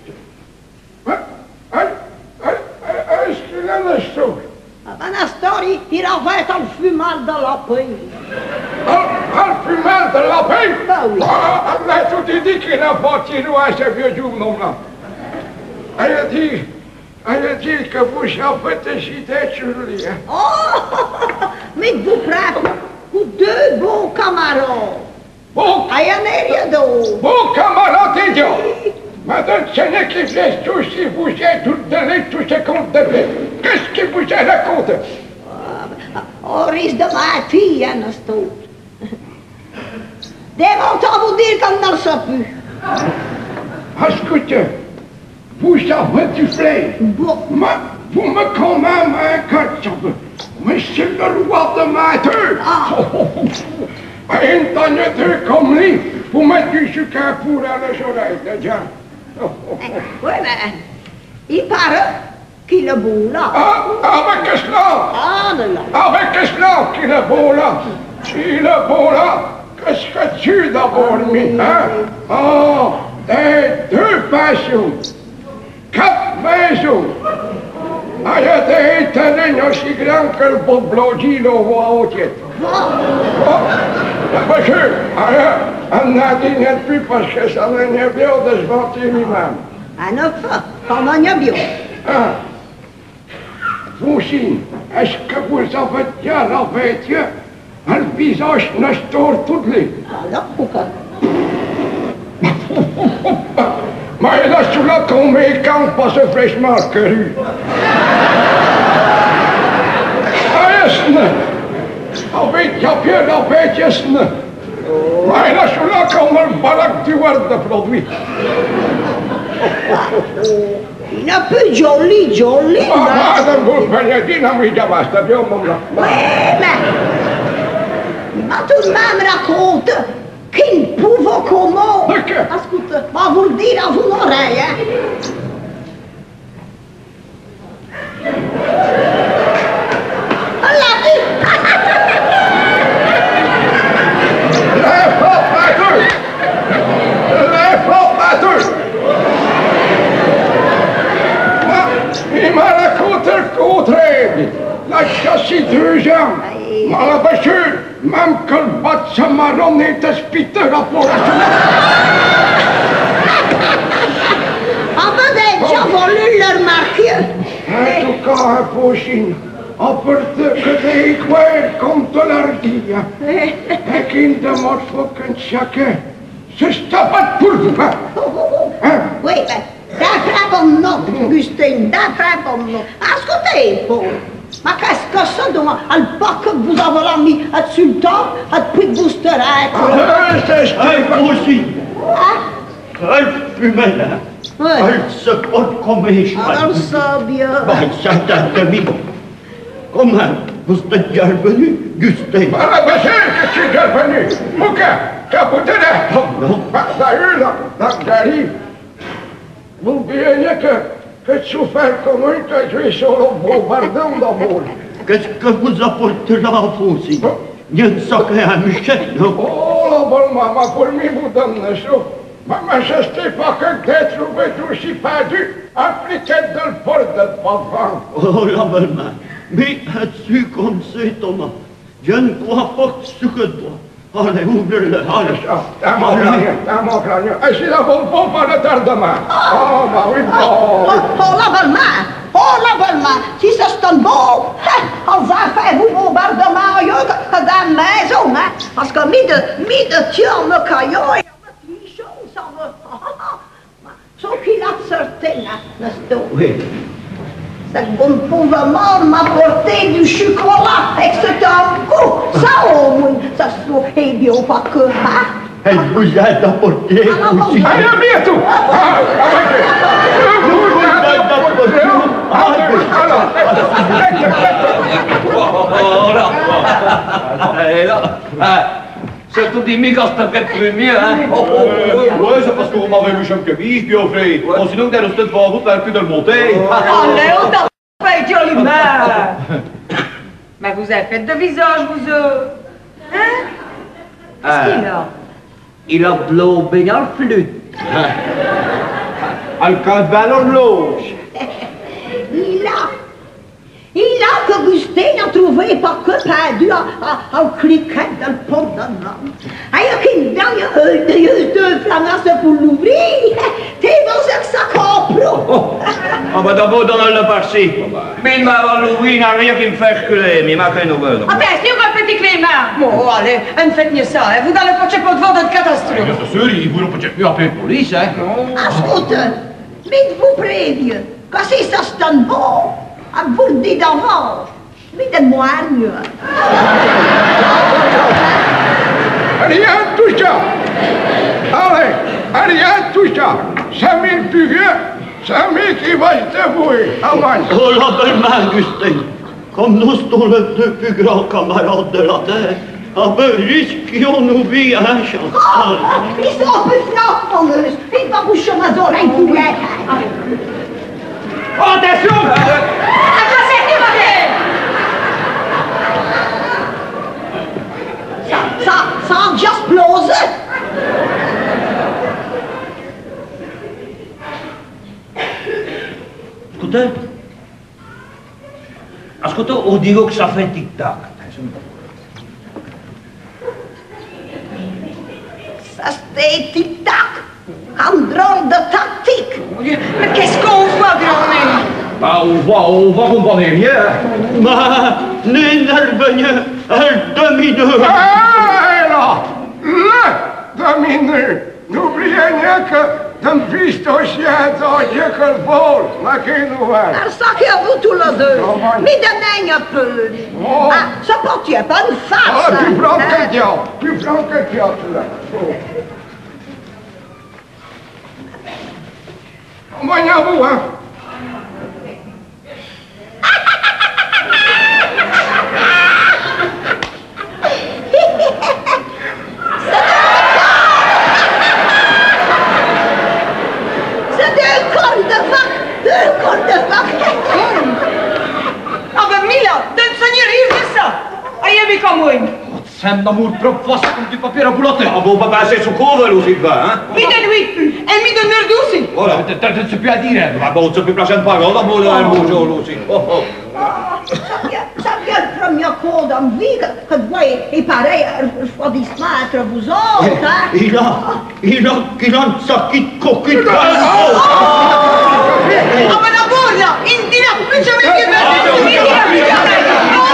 Est-ce qu'il a le saut? Ah, la story, il avait un fumeur de la paix. Un fumeur de la paix? Ah oui. Ah, mais tu te dis qu'il n'a pas tiré à ce vieux journaux-là. Elle a dit, elle a dit que vous avez décidé sur lui. Hein? Oh, mais vous prenez pour deux bons camarades. Bon, Ah, il n'y en a rien d'autre. bon camarade idiot. Madame, ce n'est qui vient tous si vous êtes tout donné tout ce qu'on devait. Qu'est-ce qui vous a raconté? On risque de ma fille, hein, Nestor. Démontant vous dire qu'on n'en sait plus. Écoutez, vous avez du flair. Bon. Mais vous me quand même un code, monsieur le roi de maître. Ah. Un tonneteur comme lui, vous mettez du sucre pour à les oreilles, déjà. Oui, mais il paraît qu'il est beau là. Ah, avec cela, Ah, non, non. avec cela, qu'il est beau là, qu'il est beau là, qu'est-ce que tu d'abord mis, hein? Oh, des deux passions, quatre maisons. Ah, il y a des terrains aussi grands que le beau blodis, le roi au titre. Oh, monsieur, on a dit n'est plus parce que ça n'est bien de se vanter lui-même. À neuf fois, comme on y a bien. Ah. Vous aussi, est-ce que vous avez déjà la vêtue, un visage Nestor tout les? Alors, pourquoi? Mais là, sous là, qu'on met quand passe fraîchement cru. Ah, yes, avec la pierre la bête, yes, mais là, sous là, comme un baraque du word de produit. Il n'a plus joli, joli. Ah, madame, vous venez dire, non, mais basta, bien, mon là. Oui, mais il m'a tout de même raconté qu'il ne pouvait comment. De quoi? Écoute, va vous le dire à vos oreilles, hein. Allah dit. Les faux batteurs! Les faux batteurs! Il m'a raconté le contraire. La chasse deux ans. Mais la voiture, même que le bas de sa marron était spité rapport à cela. Ah ben, déjà voulu le remarquer. En tout cas, un faux signe. On peut dire que des éclairs comme de l'ardille. Et qu'il demande faut qu'un chacun se stoppe pour vous. Hein? Oui, ben, d'après bon nom, Augustine, d'après bon nom. Écoutez, pauvre. Mais qu'est-ce que ça doit? Le pas que vous avez mis à dessus le temps, depuis que vous serez. Ah, c'est ce qu'il aussi. Hein? Elle fumait là. Oui. Elle se porte comme un cheval. Alors ça, bien. Ben, ça date de mi. Comment vous êtes déjà revenu, Gustin? Ah, monsieur, que tu es revenu. Pourquoi? Capoté là. Non. D'ailleurs, là, dans Gary, vous oubliez que que tu fais comme un que tu es sur le bombardement d'abord. Qu'est-ce que vous apportez là, vous aussi? Niet zakken aan Michel, no? Oh, la bonne maman, pour lui, vous donne ça. Ma majesté, pas que d'être trouvé aussi perdu, appliqué de le port de papa. Oh, la belle man. Mais as-tu comme c'est, Thomas? Je ne crois pas que ce que toi. Allez, ouvre-le, allez. T'as mon crânio, t'as mon crânio. Et si la bonne pompe à retardement. Oh, bah oui, Oh, bon. oh, la belle main! Oh, la belle main! Si ça se donne beau, on va faire vous bombardement ailleurs que dans la maison, hein? Parce que mis de, mis de tiens, me caillou, et les choses, ça va. Sauf qu'il a sorti, là, n'est-ce pas? Oui. C'est que vous ne pouvez pas m'apporter du chocolat avec ce tambour. Ça, au moins, ça se trouve, et bien, pas que, hein? Elle vous a apporté aussi. Allez, à bientôt. Ah, Et là, ah, c'est tout dit quand c'est fait plus mieux, hein? Oh, oh, oh. Ouais, c'est parce que vous m'avez vu comme que bise, puis au fait. Bon, sinon, vous allez devant vous, faire plus de le monter. Allez, on t'a fait joliment. Mais vous avez fait de visage, vous autres. Hein? Qu'est-ce qu'il a? Il a de l'eau bien en flûte. Al camp de ballon de l'auge. Il a, il a qu'Augustin a trouvé pas que perdu en cliquet dans le pont de l'homme. Il y a qu'une dernière deux flammes pour l'ouvrir. T'es dans un sac en pro. Ah bah d'abord dans le passé. Mais il m'a l'ouvrir, il n'a rien qui me fait reculer, mais il m'a fait une nouvelle. Ah ben, c'est un petit Clément. Bon, allez, ne faites mieux ça, hein. Vous n'allez pas pas devant notre catastrophe. C'est sûr, ils voulaient peut-être plus appeler la police, hein? Écoute, mais vous préviens, que si ça se donne bon, à vous le dire d'avance, mais donne-moi mieux. Rien de tout ça. Allez, rien de tout ça. Cinq mille plus vieux, cinq mille qui va se débrouiller. Avance. Oh, la belle main, Augustin. Comme nous sommes les deux plus grands camarades de la terre, ah ben, risquions nos vies à un chance. Oh, ils sont plus flamboyeuses, ils vont boucher mes oreilles pour l'air. Attention! Ça, ça, ça a déjà explosé. Écoutez, écoutez, on dirait que ça fait tic-tac. Ça c'était tic-tac, un drôle de tactique. Mais qu'est-ce qu'on voit, grand-mère? Bah, on voit, on voit qu'on connaît rien. Mais, n'énervez elle domine. Ah, là, là, domine. N'oubliez rien que d'un pistocien dans le vol, ma nouvelle. Alors ça qui a vous tous les deux, mais de même un peu. Oh. Ah, ça porte pas une face. Ah, plus franc hein. que diable, plus franc que diable, là. Oh. Voyons-vous, hein. C'est deux cornes de vache, deux cornes de vache. Ah ben, Mila, donne seigneur, il ça. Aïe, mais comme moi. C'est un amour trop fast comme du papier à boulotter. Ah bon, papa, c'est sous couvre, aussi, hein? Mi de lui, et mi de merde aussi. Voilà, tu ne sais plus à dire. Ah bon, tu ne sais plus prochaine parole, ah bon, un bonjour aussi. Oh, oh. Ça vient, ça vient le premier coup dans ma vie que, que de voir et pareil, un refroidissement entre vous autres, hein. Il a, il a, il a un sac de coquille. Ah ben d'abord, là, il ne dira plus jamais que merde. Il ne dira plus jamais.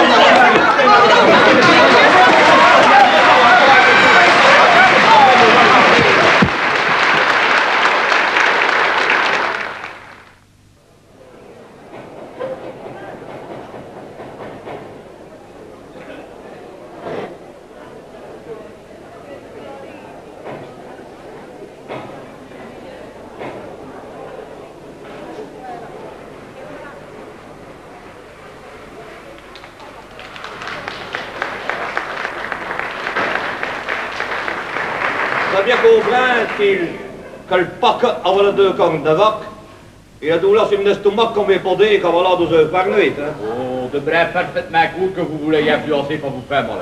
Ça bien comprendre qu'il que le paquet avait les deux cornes de vache. Il a tout là sur une estomac comme est podé, comme voilà deux heures par nuit. Hein. Oh, de bref parfaitement cool que vous voulez influencer pour vous faire mal.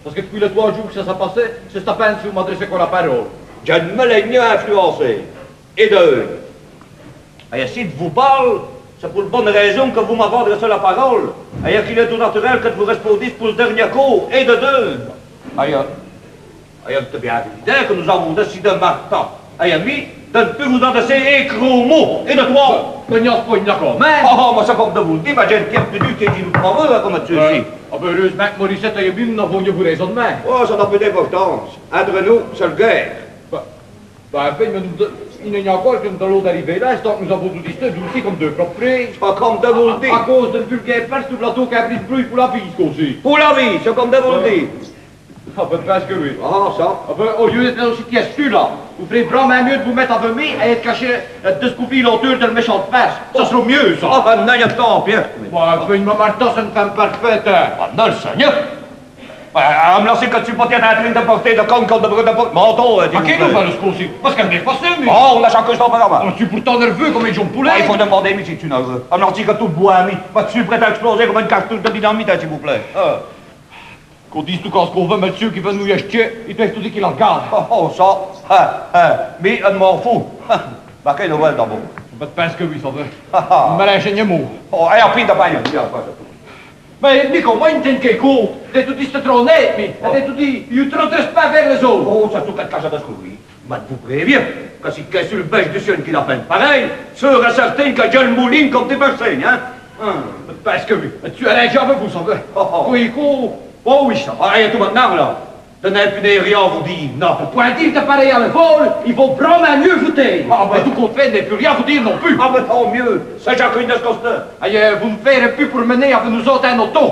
Parce que depuis les trois jours que ça s'est passé, c'est à peine si vous m'adressez qu'on la parole. Je ne me l'ai mieux influencé. Et de Et si je vous parle, c'est pour la bonne raison que vous m'avez adressé la parole. Et qu'il est tout naturel que vous répondiez pour le dernier coup. Et de deux. Ailleurs. Ailleurs, c'est bien évident que nous avons décidé maintenant. Et ami, de ne plus vous adresser et gros mots. Et de toi. Mais n'y a pas une d'accord. Mais. Oh, moi, c'est comme de vous le dire, mais j'ai une pierre tenue qui dit nous travaux, comme tu sais. Ah, ben, heureusement que Morissette et Yabim n'avons pas vous raisonnement. Oh, ça n'a pas d'importance. Entre nous, c'est le guerre. Ben, ben, mais nous, il y a encore que nous allons arriver là, c'est que nous avons tout dit aussi comme deux propriétés. Pas comme de vous le dire. À cause d'un vulgaire perche sur le plateau qui a pris de bruit pour la vie, aussi. Pour la vie, c'est comme de vous le dire. Ah ben, presque oui. Ah, ça. Ah ben, au lieu d'être aussi tiestu là, vous ferez vraiment mieux de vous mettre à vomir et être caché de ce couper l'auteur de le méchant de perche. Ça sera mieux, ça. Ah ben, non, il y a tant, Pierre. Ben, ben, ma Martha, c'est une femme parfaite. Ah, non, le Seigneur. À me lancer que tu peux être en train de porter de con comme de brûler de porte. Menton, dis-moi. À qui nous va le scoussi? Parce qu'elle m'est passée, mais. Oh, on a chacun son programme. Je suis pourtant nerveux comme un jaune poulet. Il faut demander, mais si tu nerveux. À me lancer que tout le bois, ami. Tu es prêt à exploser comme une cartouche de dynamite, s'il vous plaît. Qu'on dise tout quand ce qu'on veut, monsieur qui veut nous y acheter, il doit tout dire qu'il en regarde. Oh, oh, ça. Hein, hein. Mais elle m'en fout. Bah, quelle nouvelle d'abord? Je pense que oui, ça veut. Mais l'ingénieur mot. Oh, et après, t'as pas rien. Mais dico, moi, il me che co, te tutti sti tronetti, te tutti, io te non te pas vers les autres. Oh, ça tout cas de cache de oui. Mais vous préviens, que si qu'est sur le bêche de ciel qui l'appelle pareil, sera certain que j'ai le moulin comme tes personnes, hein? Parce que oui, tu as l'air avec vous, ça veut. Oui, co, oh oui, ça va, et tout maintenant, là. De n'être plus rien à vous dire, non. Pour dire de pareil à le vol, il faut vraiment mieux vous dire. Ah, ben, tout compte fait, n'est plus rien à vous dire non plus. Ah, ben, tant mieux. C'est chacun de ce constat. Aïe, vous me ferez plus pour mener avec nous autres un auto.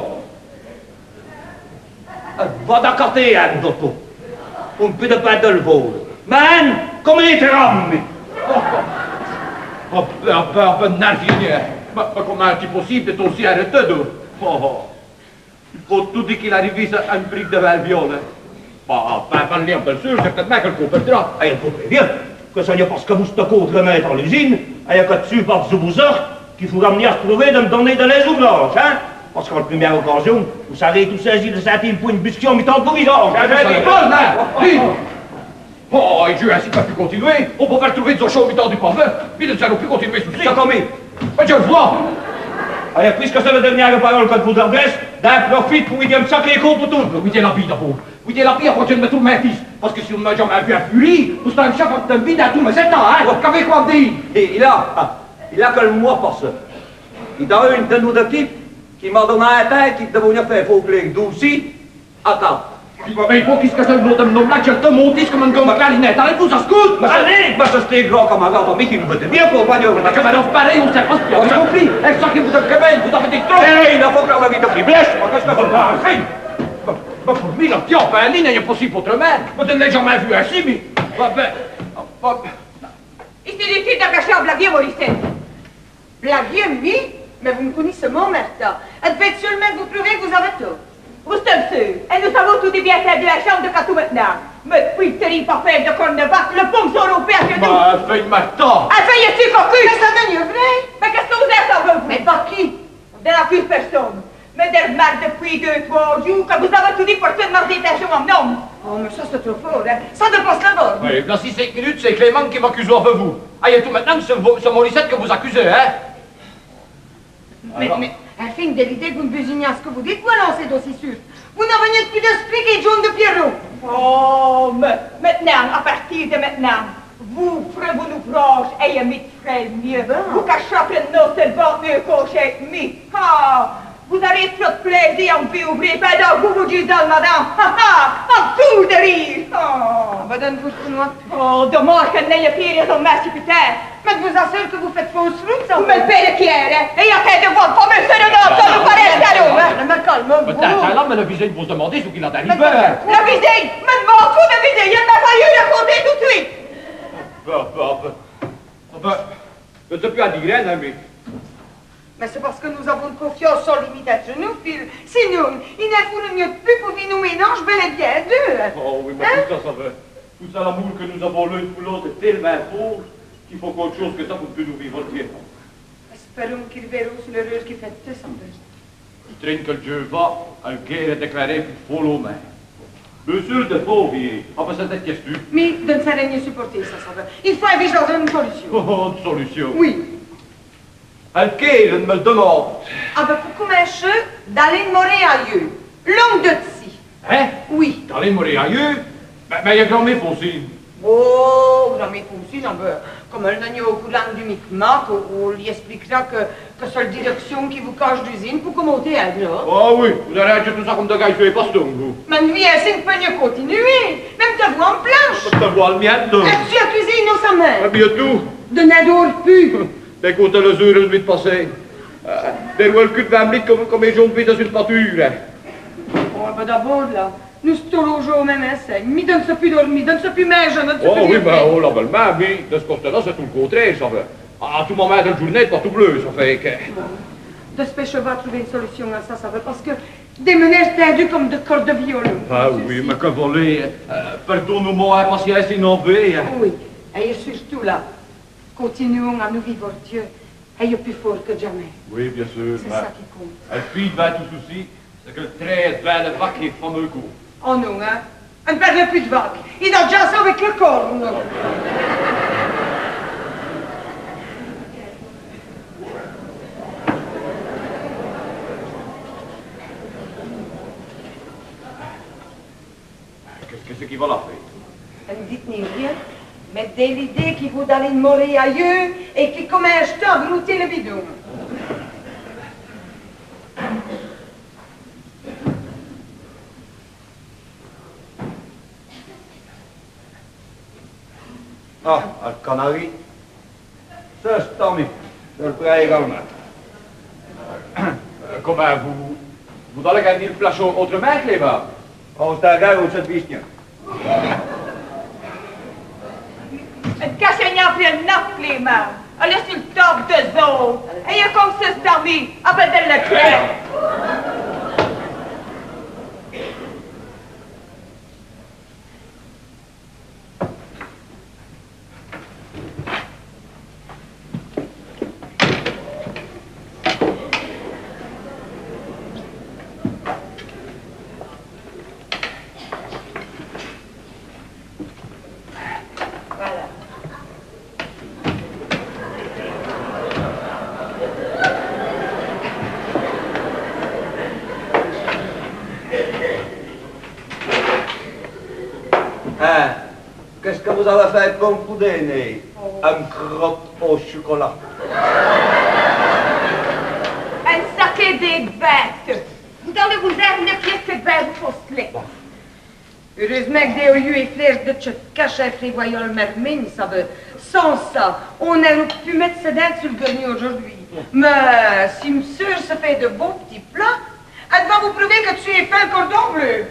Va d'accorder un auto. On ne peut pas de le vol. Man, comment il est ramé? Oh, un peu, un peu de narvinière. Mais comment est-il possible d'être aussi arrêté de... Oh, oh. Il faut tout dire qu'il arrive à un brique de valviole. Bah, pas pas le bien sûr, certainement qu'elle comprendra. Et il faut bien que ça n'est parce que vous stockez autre remettre dans l'usine, et que dessus par ce vous heurte, qu'il faut ramener à se trouver de me donner de les ouvrages, hein? Parce qu'en première occasion, vous savez tout saisi de centimes pour une biscuit en mi-temps pour visage. Oui! Oh, et Dieu ainsi pas pu continuer. On peut faire trouver des ochos au mi-temps du pavé, puis nous allons plus continuer sous ça. Comme mais je le vois. Allez, puisque c'est la dernière parole que je vous adresse, d'un profite pour lui dire un sacré coup pour tout. Oui, t'es la vie d'abord. Oui, t'es la vie avant que je ne me trouve mes fils. Parce que si on ne m'a jamais vu à furie, vous serez un chef de vie dans tous mes états, hein? Qu'avez quoi dire? Et il a, il a que le mois pour ça. Il a une de nous de types qui m'a donné un tête qui devait faire faux clé d'aussi à table. Mais il faut qu'il se casse un autre nom là, que je te montisse comme une gomme clarinette. Arrête-vous, ça se coûte! Allez! Mais ça c'était grand camarade, mais qui nous veut bien pour pas dire. Mais camarade pareil, on s'est pas ce qu'on a compris. Elle sent que vous êtes quand même, vous avez des trop. Eh, il a faut que la vie de prix blèche, moi, qu'est-ce que ça va? Arrête! Mais pour lui, la petite en fin ligne, il n'est pas possible autrement. Moi, je ne l'ai jamais vu ainsi, mais. Il s'est dit d'attacher à blaguer, Morissette. Blaguer, oui? Mais vous me connaissez mon Martha. Elle devait être seulement vous prouver que vous avez tort. Vous êtes sûr, et nous savons tout est bien fait de la chambre de Catou maintenant. Mais depuis le terrible affaire de Cornevac, le pomme sont européen que nous. Bah, elle fait Martha. Elle fait ici, cocu. Mais ça n'est vrai. Mais qu'est-ce que vous êtes, ça veut? Mais pas qui? On n'accuse personne. Mais des remarques depuis deux, trois jours que vous avez tout dit pour faire marcher des gens en homme. Oh, mais ça c'est trop fort, hein. Ça dépasse la borne. Oui, dans six cinq minutes, c'est Clément qui m'accuse avec vous. Ah, et tout maintenant, c'est Morissette que vous accusez, hein? Mais, mais, un film de l'idée que vous me businez à ce que vous dites, voilà, c'est aussi sûr. Vous n'avez plus d'esprit qu'un jaune de Pierrot. Oh, mais maintenant, à partir de maintenant, vous ferez vos ouvrages et un mythe frère mieux. Vous cacherez nos servantes mieux cocher mi. Ah, vous avez trop de plaisir en vous ouvrir, pendant que vous vous dites, madame. Ha ha, en tout de rire. Oh, madame, vous connaissez. Oh, dommage qu'elle n'ait pas raison, merci peut-être. Mais je vous assure que vous faites fausse route, ça. Vous me le payez qui est, hein? Et il y a tête de votre fameux sérénat, ça nous paraît escalot, hein? Mais calme-vous. Peut-être, là, mais le visage vous demander ce qu'il a d'arriver. Le visage? Mais devant tout le visage, il m'a fallu raconter tout de suite. Bah, bah, bah. Enfin, je ne sais plus à dire, hein, mais... Mais c'est parce que nous avons une confiance sans limite à nous, Phil. Sinon, il ne faut mieux plus pour qu'il nous mélange bel et bien deux. Oh oui, mais tout ça, ça va. Tout ça, l'amour que nous avons l'un pour l'autre est tellement fort qu'il faut qu'autre chose que ça pour plus nous vivre bien. Espérons qu'il verront sur l'heure qui fait tout ça. Il traîne que Dieu va, une guerre est déclarée pour follow main. Monsieur de Fauvier, enfin c'est cette question. Mais de ne s'en rien supporter, ça, ça va. Il faut avoir genre une solution. Oh, une solution. Oui. Alquel me le demande. Ah ben pour commencer, d'aller mourir ailleurs. Longue de ci. Hein? Oui. D'aller mourir ailleurs? Ben, ben, il y a grand-mère Faucine. Oh, grand-mère Faucine, on veut, comme elle n'est au courant du micmac, on lui expliquera que, que c'est la direction qui vous cache d'usine pour commenter à là. Oh oui, vous allez dire tout ça comme de gars, je fais pas ce vous. Mais lui, c'est une peine continuer. Même ta voix en planche. Je te vois le mien, de. Es-tu accusé innocemment? Ah, bientôt. De n'adore plus. Dès qu'on te le zure, le de passer. Des roues le cul de vingt minutes comme, comme les jaunes dans une pâture. Oh, ben d'abord, là, nous sommes toujours au même enseigne. Mi donne se plus dormir, donne se plus manger, donne se Oh plus oui, rien ben, faire. oh la belle main, oui, de ce côté-là, c'est tout le contraire, ça fait. À tout moment de la journée, pas tout bleu, ça fait que. De ce péché va trouver une solution à ça, ça veut, parce que des menaces tendues comme de cordes de violon. Ah oui, mais que voler, euh, pardonne-moi, impatience innovée. Oui, et surtout là, continuons à nous vivre Dieu, et il est plus fort que jamais. Oui, bien sûr. C'est mais- ça qui compte. Et puis, ben, tout souci, c'est que le treize vers le vac est fameux coup. Oh non, hein, on ne perd plus de vagues. Il a déjà ça avec le corps, non? Qu'est-ce que c'est qui va la faire? Ne dites ni rien, mais dès l'idée qu'il faut d'aller mourir ailleurs et qui commence à brouter le bidon. Ah, le canari. Ça, c'est tant mieux. Je le ferai également. Euh, Comment vous... Vous allez gagner le flashon autrement, Clément? On s'engage au cette vision. Casse-n'y a plus le neuf, Clément. Allez sur le top de zone. Et il y a comme ça, c'est parmi. Après de le clair. Voilà. Hein? Qu'est-ce que vous avez fait comme coup d'aîné? Un crotte au chocolat. Un saké des bêtes. Vous allez vous aider une pièce de verre au postelet. Heureusement que des lieux et flèches de te cacher prévoyant le mermine, ça veut. Sans ça, on aurait pu mettre ses dents sur le grenier aujourd'hui. Mais si monsieur se fait de beaux petits plats, elle va vous prouver que tu es fait un cordon bleu.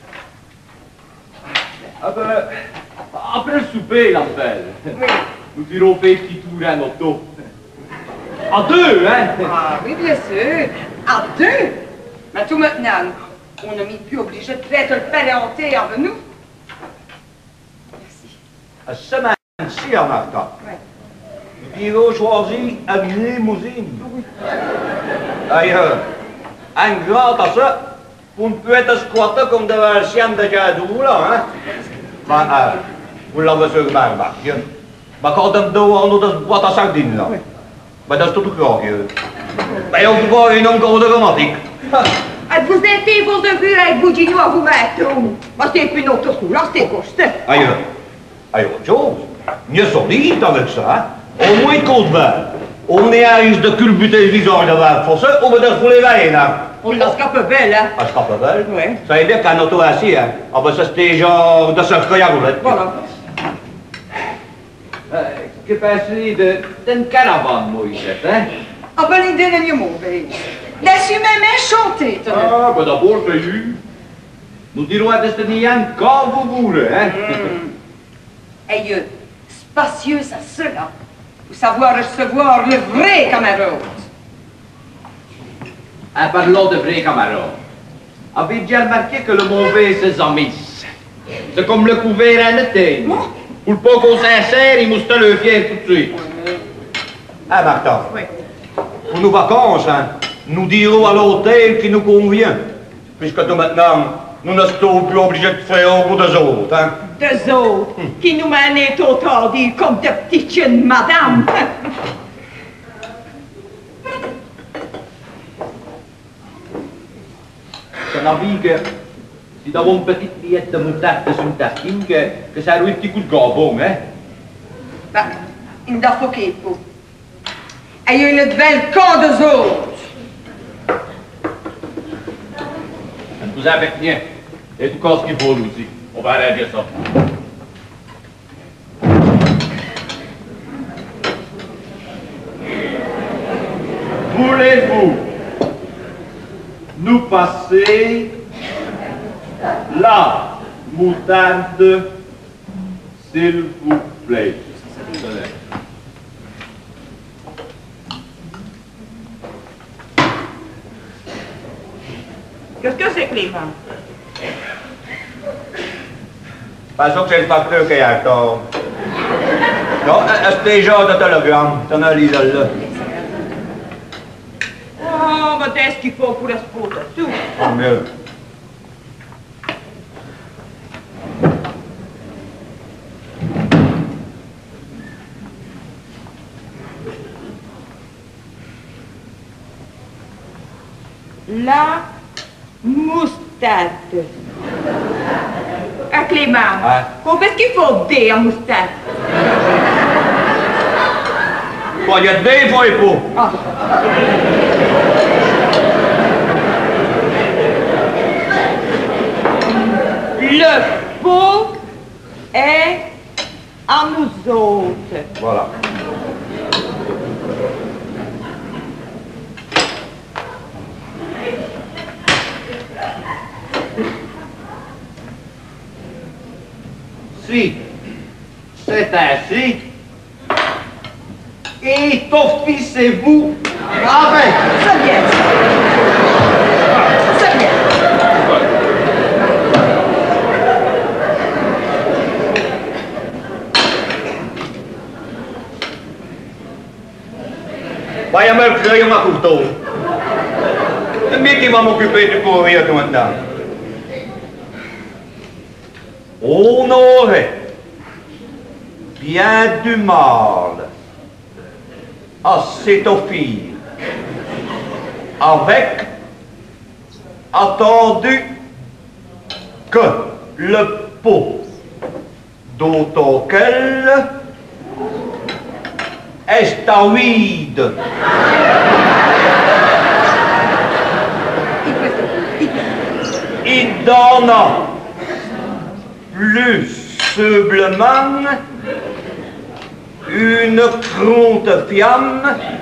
Ah ben, après le souper, la belle. Oui. Nous irons faire un petit tour en auto. À deux, hein? Ah oui, bien sûr. À deux. Mais tout maintenant, on n'a mis plus obligé de traiter le parenté avec nous. Merci. La semaine-ci, en Martin, Ouais. nous irons choisir une limousine. D'ailleurs, un grand à ça, pour ne plus être squatté comme devant le chien de Jadou, là, hein? Ben, euh, vous l'avez sûrement remarqué. Ben, quand on doit en notre boîte à sardines, là. Ben, dat is toch graag. Ben, ook gewoon een oncode romantiek. Vous êtes vos œuvres avec vous, Gino, à vous mettre. Moi, c'est plus notre coup, là, c'est costaud. Aïe, aïe, autre chose. Mieux solide avec ça, hein. Au moins compte vingt. On est à risque de culbuter le visage de vingt fossé, on va dire pour les veilles, hein. On l'a scapé belle, hein. Ah, c'est pas belle? Ouais. Ça veut dire qu'un auto assis, hein. Ah, ben, ça, c'était genre de cercueil à roulette. Voilà. Euh, que penses-tu de, d'une caravane, Moïse, hein? Ah ben, l'idée n'est pas mauvaise. Laisse-moi même chanter, toi. Ah, ben d'abord, j'ai eu. Nous dirons à Destinien quand vous voulez, hein? Et euh, spacieuse à cela, pour savoir recevoir le vrai camarade. En parlant de vrais camarades, avez-vous déjà remarqué que le mauvais, c'est amis? C'est comme le couvert à l'été. Pour pas qu'on s'insère, il mousse le fier tout de suite. Ah, Martin. Oui. Pour nos vacances, hein, nous dirons à l'hôtel qui nous convient. Puisque tout maintenant, nous ne sommes plus obligés de faire pour deux autres, hein. Deux autres, qui nous menaient au tordu comme de petites jeunes madame. J'en envie que, si nous avons une petite pièce de moutarde sur une tartine, que, que ça a un petit coup de gabon, hein. Bah, il ne faut qu'il faut. Et il y a une belle camp deux autres. Vous avez rien. Et tout cas ce qu'il faut, nous aussi. On va aller dire ça. Voulez-vous nous passer la moutarde, s'il vous plaît? Qu'est-ce que c'est, Clément? Pas sûr que c'est le facteur qui a tort. Non, c'est déjà de télégramme. T'en as les là. Oh, mais qu'est-ce qu'il faut pour exposer tout? Tant mieux. La moustache. Ah, Clément, Ouais. comment est-ce qu'il faut dire moustache? Bon, il y a deux fois et pour. Ah. Le pot est à nous autres. Voilà. Si c'est ainsi, étoffissez-vous avec. C'est bien. C'est bien. Voyons me le crayon à couteau. C'est moi qui va m'occuper du courir tout maintenant. On aurait bien du mal à s'étoffer avec, attendu que le pot d'autant qu'elle est à vide. Il donne plus sublement une cronte fiamme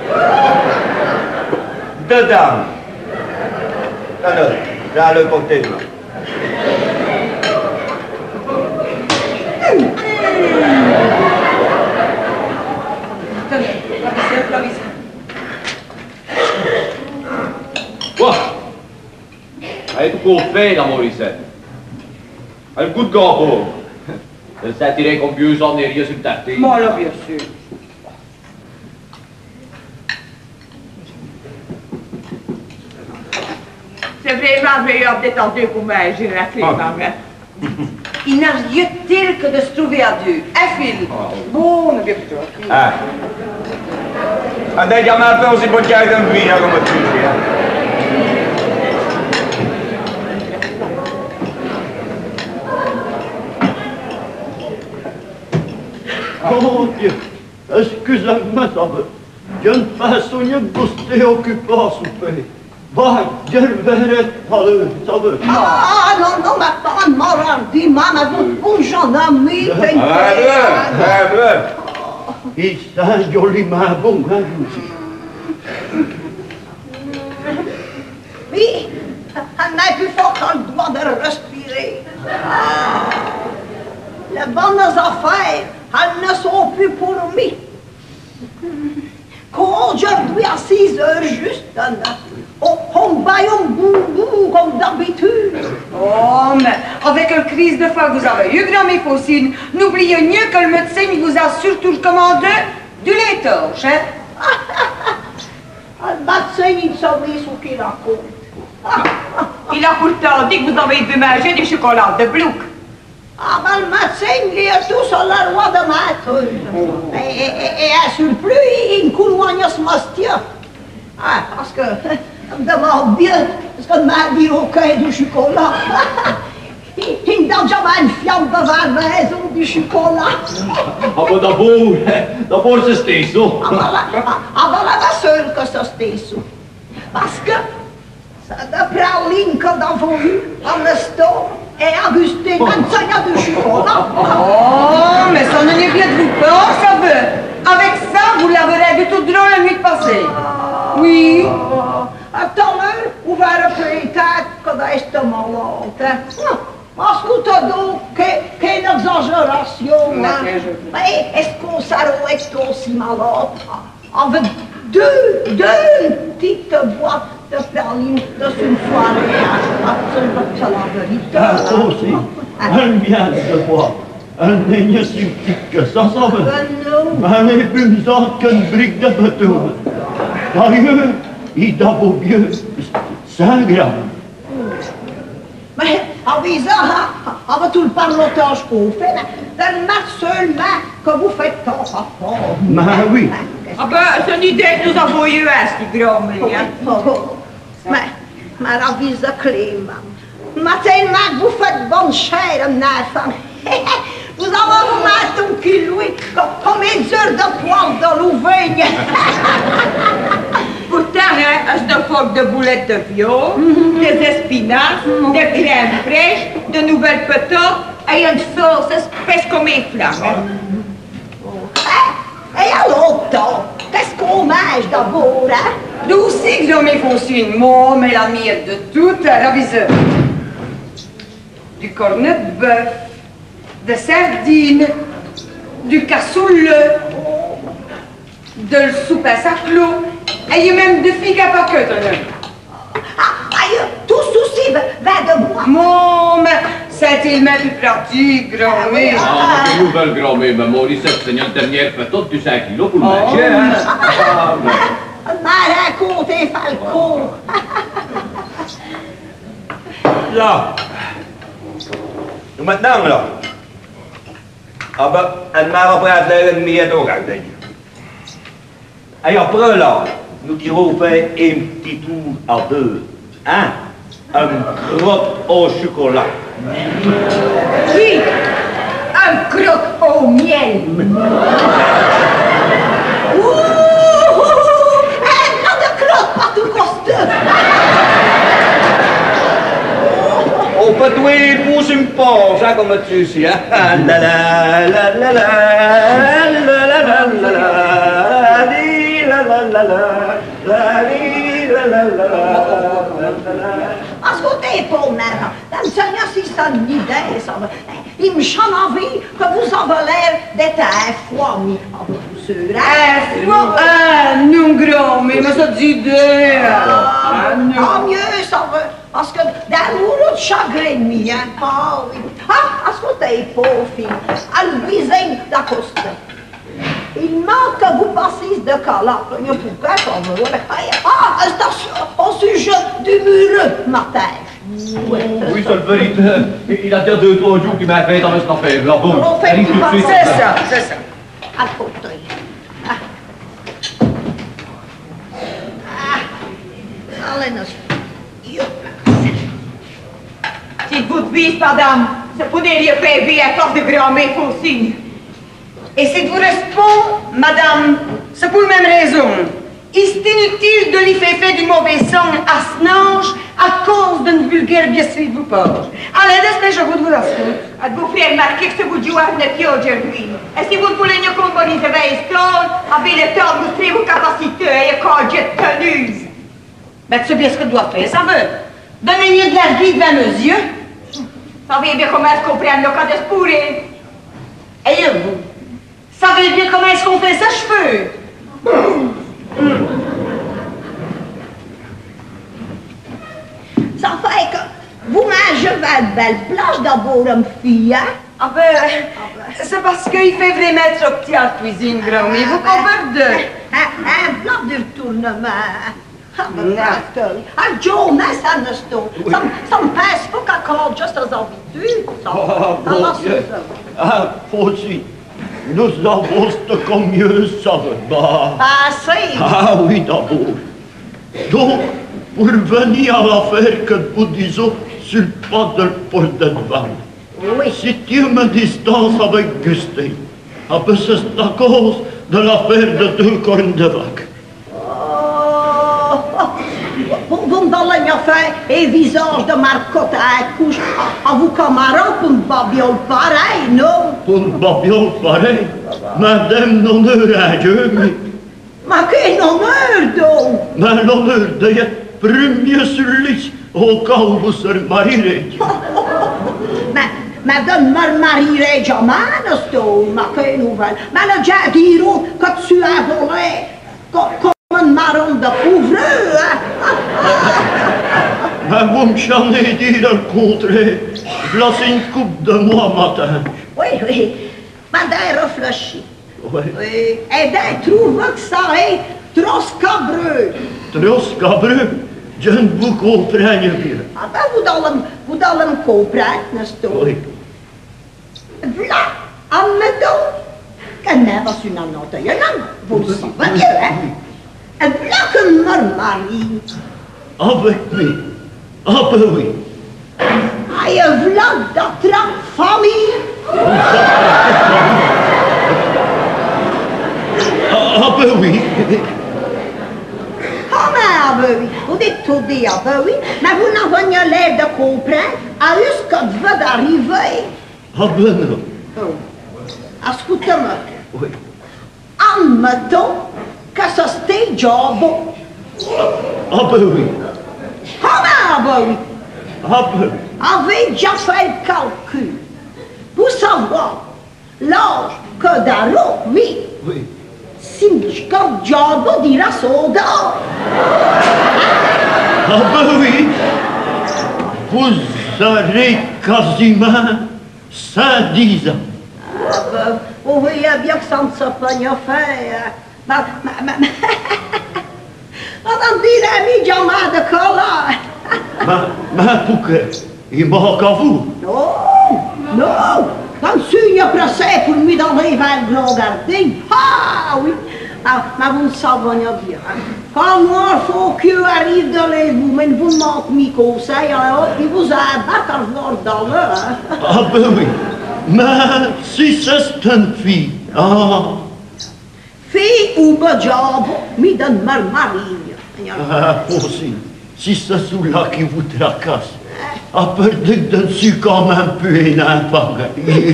dedans. Alors, dans le côté là. Quoi? Avec tout qu'on fait dans Morissette. Un coup de gâteau. Elle s'est tiré comme vieux ornerie sur le tartine. Moi, là, bien sûr. C'est vraiment meilleur détendu pour moi, j'ai la clé, Ah. ma Il n'a rien tel que de se trouver à deux. Un fil. Ah. Bon, on a bien plutôt. Ah. Ah, dai, chiama a peu aussi pour qu'il y ait un vino comme tu dis. Oh Dieu, excusez-moi, ça veut. Je ne fais soigner de vous préoccuper à souper. Va, je le verrai tout à l'heure, ça veut. Ah, non, non, ma femme m'a rendu, maman, votre bon gendarmerie, Ah, ben, ah, ben. Il s'est joliment bon, hein, vous. Oui, elle n'a plus fort dans le droit de respirer. Ah, les bonnes affaires, elles ne sont plus pour nous. Qu'aujourd'hui, à six heures juste, on, on baille un boubou comme d'habitude. Oh, mais avec une crise de foie que vous avez eu, grand Méfaucine, n'oubliez mieux que le médecin il vous a surtout recommandé du lait torche, hein? Le médecin, il savait ce qu'il raconte. Il a pourtant dit que vous avez dû manger du chocolat de Blouc. Ah ben le matin, il est tout sur le roi de maître. Et, et, et, et à surplus, il me couloigne ce mastia. Ah, parce que, ça me demande bien, parce qu'on m'a dit au cœur du chocolat. Il, il me donne jamais une fiole devant la maison du chocolat. Ah ben d'abord, d'abord c'est stesso. Ah ben là, ah ben là, c'est sûr que c'est stesso. Parce que, ça de praline que nous avons eu en Nestor et Augustin m'enseigne du chocolat. Oh, mais ça ne n'est bien de vous peur, ça veut. Avec ça, vous l'avez vu tout drôle la nuit passée. Oui. Attends, où va le prétexte que d'être malade? Parce que t'as donc qu'une exagération. Mais est-ce qu'on s'arrête aussi malade? Avec deux, deux petites boîtes de praline de une soirée à la vérité. Ah, aussi, un bien de bois. Un n'est si petit que ça, ça veut. Un n'est plus misant qu'une brique de béton. D'ailleurs, il doit vaut mieux cinq grammes. Mais avisant, avec tout le parlotage qu'on fait, de mettre seulement que vous faites tant à fort. Mais oui. Ah ben, c'est une idée que nous avons eue à ce grand hein. Mais, mais avise Clément. Mais tellement que vous faites bonne chair, ma femme. Vous allez vous mettre un kilo comme une heure de poil de l'ouvigne. Pourtant, hein, un stock de boulettes de viande, des espinacs, de crème fraîche, de nouvelles patates et une sauce espèce comme une flamme. Et alors, qu'est-ce qu'on mange d'abord, hein? D'où aussi que mes fonctionne, moi, mais la miette de tout à la viseur. Du cornet de bœuf, de sardines, du cassoulet, de le soupe à sa clou, et il y a même de filles à paquet, Ah, aïe, tout souci va de moi. Mon, mais c'est tellement plus pratique, grand-mère. Ah, mais quelle nouvelle grand-mère, mais Maurice, c'est une dernière patote du cinq kilos pour le manger, hein. Ah, mais... m'a raconté Falco. Là. Et maintenant, là. Ah ben, elle m'a repris à faire une miette au gardien. Et après, là, nous tirons faire un petit tour à deux. Hein? Un crotte au chocolat. Oui, un croque au miel. Ouh, un de crotte pas tout costeux. On peut tuer pour une pause, hein, comme tu sais, hein? La la la la la la la la la la la la la la la la. Ascoltez, pauvre mère, l'enseignant, si ça une idée, ça va. Il me chante envie que vous avez l'air d'être un foie mis en douceur. Ah, soit un non grand-mère, mais ça d'idée. Ah, non. Mieux, ça va. Parce que d'amour de chagrin de mien. Ah oui. Ah, ascoltez, pauvre fille, à l'uisine d'Acosta. Il manque que vous passiez de calotte. Il y a pourquoi ça veut. Ah, c'est au sujet du mureux, ma terre. Oui, c'est le vérité. Il a déjà deux, trois jours qu'il m'a fait dans cette affaire. Là, bon, On fait tout tout de suite. C'est ça, c'est ça. À côté. Ah. Ah. Allez, nous. Si vous dites, madame, ça pourrait rien faire à force de grand-mère Faucine. Et si vous répond, madame, c'est pour la même raison. Il est inutile de lui faire faire du mauvais son à ce ange à cause d'une vulgaire blessure de vous porte. Allez, laissez-moi, je vous vous assure. À vous faire remarquer que ce vous jouez avec qui aujourd'hui. Et si vous voulez nous componiser avec l'école, avez le temps de montrer vos capacités et quand j'ai tenue. Ben, tu sais bien ce que tu dois faire, ça veut. Donnez-moi de la vie devant nos yeux. Savez bien comment est-ce qu'on prend le cas de se pourrir. Et vous, savez bien comment est-ce qu'on fait ses cheveux? Ça fait que vous mangez une belle plage d'abord, une fille, hein? Ah ben, c'est parce qu'il fait vraiment trop petit à la cuisine, grand-mère. Vous comprenez? Un, un plat de retournement. Ah, maar Nathalie, ah, Jonas en de stoel. Zo'n pijsboek akkoord, just als habitude. Ah, bon Dieu. Ah, aussi. Nous avons ce comme mieux ça va. Ah, si. Ah oui, d'abord. Donc, pour venir à l'affaire que vous disons sur le pas de porte de devant. Oui. Si tu me distances avec Gustin, après c'est à cause de l'affaire de deux cornes de vache. Vous me donnez une affaire et visage de marcotte à couche à vous camarades pour une babiole pareil, non? Pour une babiole pareil? Madame l'honneur à Dieu, mais... Mais quel honneur, donc? Mais l'honneur d'être premier sur liste au cas où vous serez mariés. Mais, mais donne-moi le marierai jamais, Stone, ma quelle nouvelle. Mais le déjà dire que tu as volé comme un marron de pauvreux, hein? Mais vous me chanez dire le contraire. Place une coupe de moi matin. Oui, oui. Mais d'un réfléchit. Oui. Oui. Et d'un trouve que ça est trop scabreux. Trop scabreux? Je ne vous comprends bien. Ah ben, vous allez, vous allez me comprendre, n'est-ce pas? Oui. Voilà, admettons que n'est pas une annonce. Il y en a, vous le savez, hein? Et voilà que me marie. Avec lui? Ah ben oui. Ah, et voilà d'autres familles. Ah ben oui. Ah ben, ah ben oui, vous dites tout dit, ah ben oui, mais vous n'avez pas l'air de comprendre à ce que vous venez d'arriver. Ah ben non. Oh. Écoutez-moi. Oui. Admettons que ce c'était job. Ah ben oui. Ah ben, ah ben oui. Ah ben oui. Avez déjà fait le calcul pour savoir l'âge que Daro, oui, Oui. si je compte job dira soda. Ah ben oui. Vous aurez quasiment cent dix ans. Ah ben, vous voyez bien que ça ne se peut rien faire. Mais, mais, mais, on dit l'ami jamais de colère. Mais, mais pourquoi? Il manque à vous. Non, non, quand tu y as pressé pour lui donner vers le gros gardien. Ah oui, ah, mais vous ne savez bien. Quand moi, il faut qu'il arrive de les vous, mais vous manquez mes conseils, alors il vous abat à voir dans l'heure. Hein. Ah ben oui. Mais si c'est une fille, ah. Fille ou pas job, me donne mal mari. Ah, aussi. Si c'est celui-là qui vous tracasse, après que je ne suis quand même plus un enfant. Et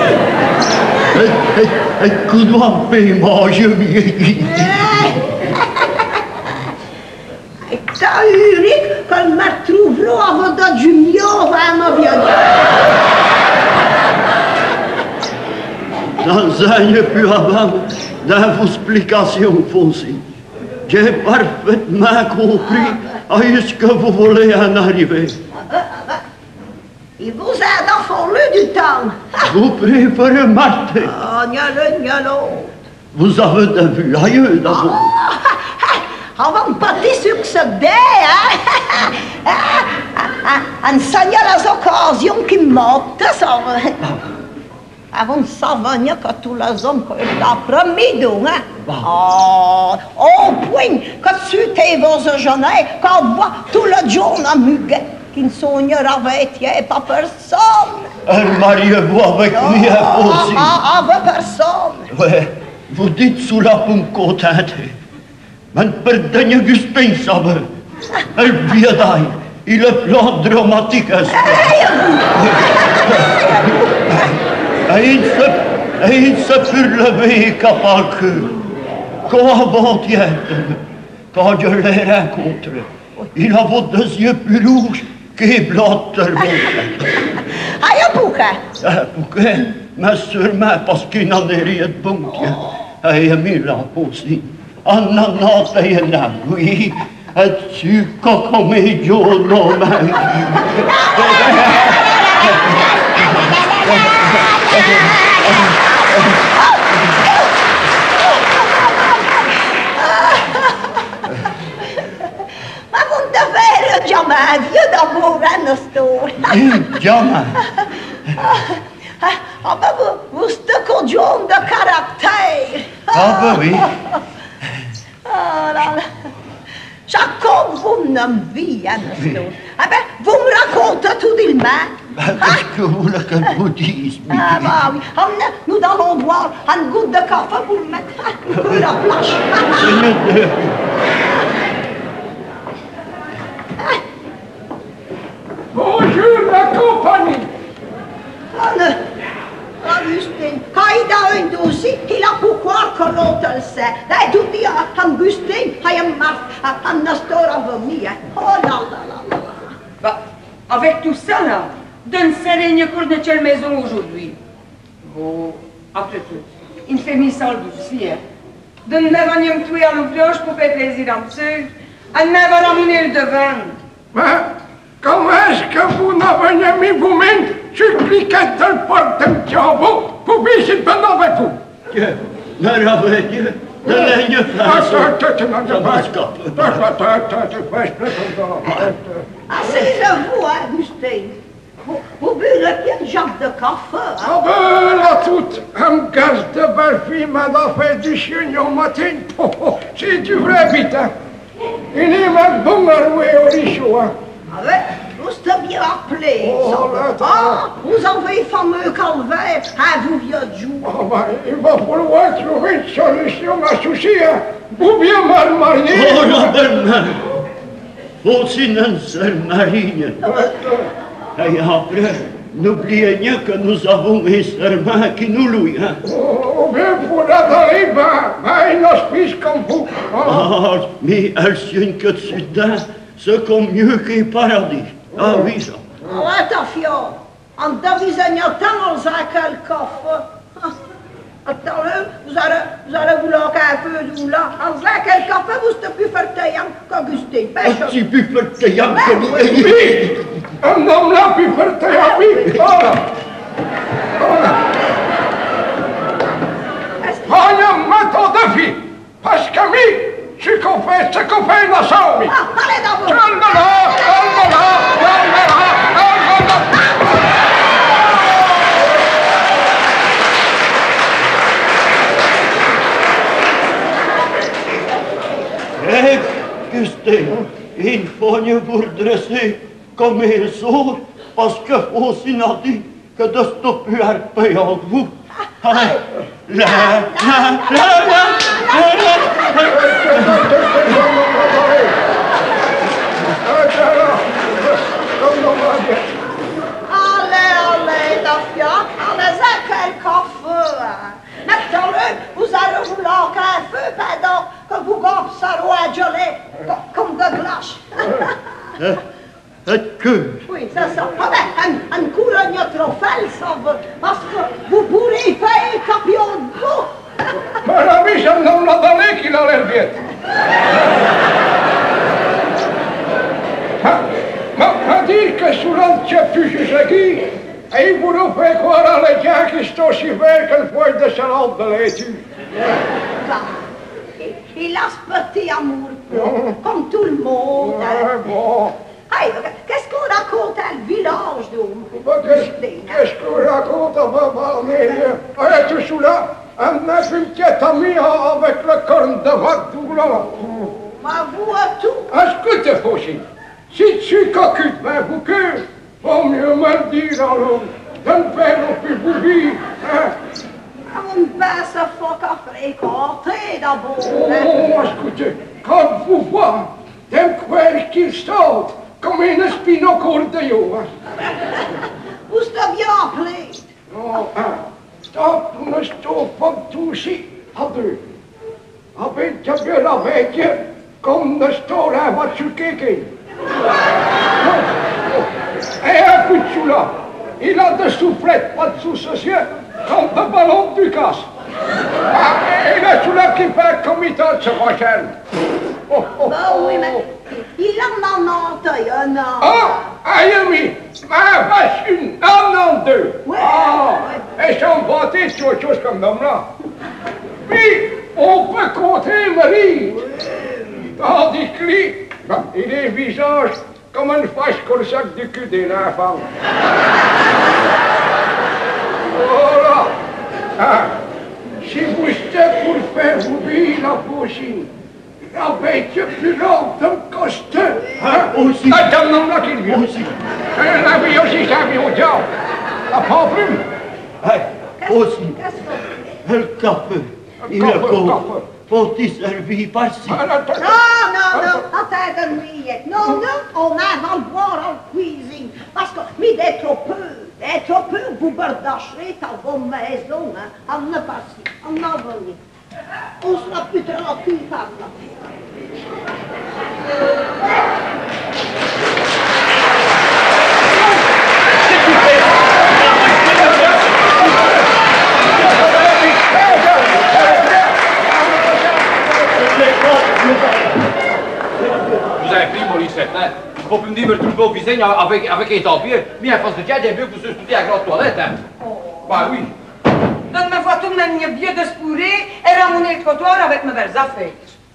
que doit me payer manger mieux. T'as eu Rick qu'on me retrouvera avant de Junior à ma vie. Dans un an plus avant, dans vos explications foncées, j'ai parfaitement compris à ce que vous voulez en arriver. Il vous a d'enfourler du temps. Vous préférez Martin. Oh, n'y a l'un, n'y a l'autre. Vous avez de vue ailleurs d'abord. Oh, on va me pâter sur ce dé, hein? On s'en y a les occasions qui me manquent, ça va. Avant de savoir que tous les hommes qui ont promis d'eux, hein? Oh, au point que tu t'es vos jeunesse, quand on voit tout le jour dans muguet, qui ne sont avec pas personne. Elle mariez-vous avec lui aussi. Ah, avec personne. Ouais, vous dites cela pour me contenter. Mais perdez Gustin, ça veut. Elle vient d'ailleurs. Il est plan dramatique à ce Et il se, et il se fut levé capable que, quand avant-hier, quand je l'ai rencontré, il avait deux yeux plus rouges que blancs de terre. Ah, pourquoi? Ah, pourquoi? Mais sûrement parce qu'il n'en est rien de bon. Et il a mis la aussi. En en en oui. Es-tu cocomédio non mai? ben vieux d'abord, hein, Nestor. Diamant. Ah ben vous, vous stockez du homme de caractère. Ah ben oui. Ah là là. Chaque fois que vous me vie, hein, Nestor. Ah ben, vous me racontez tout d'illement. Ben, qu'est-ce que vous voulez que je vous dise, Mickey? Ah bah oui, Emmenez, nous allons boire une goutte de café pour le mettre un peu la plage. Bonjour la compagnie. Anne, Augustine, quand il a un dossier, il a pour croire que l'autre le sait. Là, tout dit à Augustine, à Marthe, à Nestor a vomi. Oh là là là là. Bah, avec tout ça, là, d'une seule cours de quelle maison aujourd'hui? Bon, après tout, il fait mis ça le dossier, hein. D'une neuvième tuer à l'ouvrage pour faire plaisir à monsieur, à neuf à ramener le devant. Mais comment est-ce que vous n'avez pas mis vous-même sur le cliquet de le porte de Mtiambo pour visiter pendant avec vous? Dieu, ne l'avez Dieu, ne l'ayez pas. Attends, attends, attends, Ça va attends, se attends, attends, attends, attends, Asseyez-vous, hein, Augustine. Vous, vous buvez bien une jambe de café, hein? ah ben, là, tout, un gaz de belle-fille m'a fait du chien au matin. Oh, oh, c'est du vrai vite, hein. Il est mal bon à louer au richaud, hein. Ah ouais, vous êtes bien appelé. Oh, ça. là, attends. Ah, vous avez le fameux calvaire à vous vieux de jour. Ah ben, il va falloir trouver une solution à souci, hein. Vous bien mal marié. Oh, la belle-mère. Faut aussi une seule marine. Et après, n'oubliez pas que nous avons un serment qui nous loue, hein. Oh, bien pour aller à un hospice comme vous. Hein. Ah, mais elle signe que dessus dedans, c'est comme mieux qu'un paradis. Ah oui, ça. Ah ouais, ta fille, en devisant tant dans un quel café. Attends, vous allez, vous allez vouloir un peu d'où là. En faisant quel café, vous êtes plus fertile qu'Augustin. Un petit peu fait que Oui, un homme là, puis faire ta vie. Voilà. Voilà. Voyons maintenant de vie. Parce que mi, ce qu'on fait, ce qu'on fait ensemble. Ah, allez d'abord. Calme-la, calme-la, calme-la, calme-la. Eh, Gustin, il faut mieux vous redresser comme il sort, parce que faut aussi n'a dit que de stopper un peu en vous. Allez, la, la, la, la, Allez, allez, ta fille, allez à quel café. Maintenant, vous allez vouloir qu'un feu pendant que vous gardez ça roi gelé comme de glace. et que, Oui, c'est ça. Ah ben, un, un couronne trop faible, ça veut, parce que vous pourrez faire un capion de vous. Mais l'ami, c'est un homme là donné qu'il a l'air bien. Ma dire que sous l'entier plus jusqu'à et il voulait faire croire à les gens qui sont aussi verts qu'une feuille de salade de laitue. Il a ce petit amour, comme tout le monde. Ouais, bon. Hey, qu'est-ce qu'on raconte à le village, donc? Bah, Qu'est-ce qu'on raconte à ma mère? Allez, tout sous là, un neuf une petite amie avec le corne de vache tout là. Ma vous à tout. Écoutez, Fauchy, si tu cocu de ben bouquet, vaut mieux me le dire alors. Je ne fais non plus bouillir, hein. On passe à fois qu'à fréquenter d'abord. Oh, écoutez, quand vous voyez d'un quel qu'il saute comme une espine au cours de l'eau, hein. Vous êtes bien appelé. Oh, hein. Stop, ne stop pas tout ici, à deux. Avec ta gueule avec, comme ne stop la voiture quelqu'un. Et un coup de sous là, il a de soufflettes, pas de sous-sociaux, comme de ballon du casse. Ah, et il est sous là qui fait comme il tente ce prochain. Oh, oh, Ben oui, mais il en a nanté un an. ah, aïe, ami, ma vache, une en deux. Ouais, Ah, ouais. et j'en vantais sur autre chose comme homme là. Puis, on peut compter Marie. Tandis que lui, ben, il a un visage comme comme une fâche qu'on sac du cul des enfants. Oh là! Ah, si vous êtes pour faire oublier la pochine, la bête plus longue d'un costume. Ah, aussi. Ah, donne-nous là qu'il vient. Aussi. La vie aussi, ça vient au diable. La pauvre. Ah, aussi. Le café. Il est beau. Faut-il servir par-ci? Non, non, non, attends de nuit. Non, non, on va le boire en cuisine. Parce que, mais d'être trop peu, d'être trop peu, vous bardacherez dans vos maisons, hein. On n'a pas si, on n'a pas ni. On sera plus tranquille par là. Vous avez pris, Morissette, hein? Faut plus me dire me trouver au visage avec, avec un tampier. Mais à force de dire, j'aime mieux que vous se studiez à la grande toilette, hein? Bah oui. Donc me vois tout de même bien de se pourrir et ramonner le trottoir avec mes belles affaires.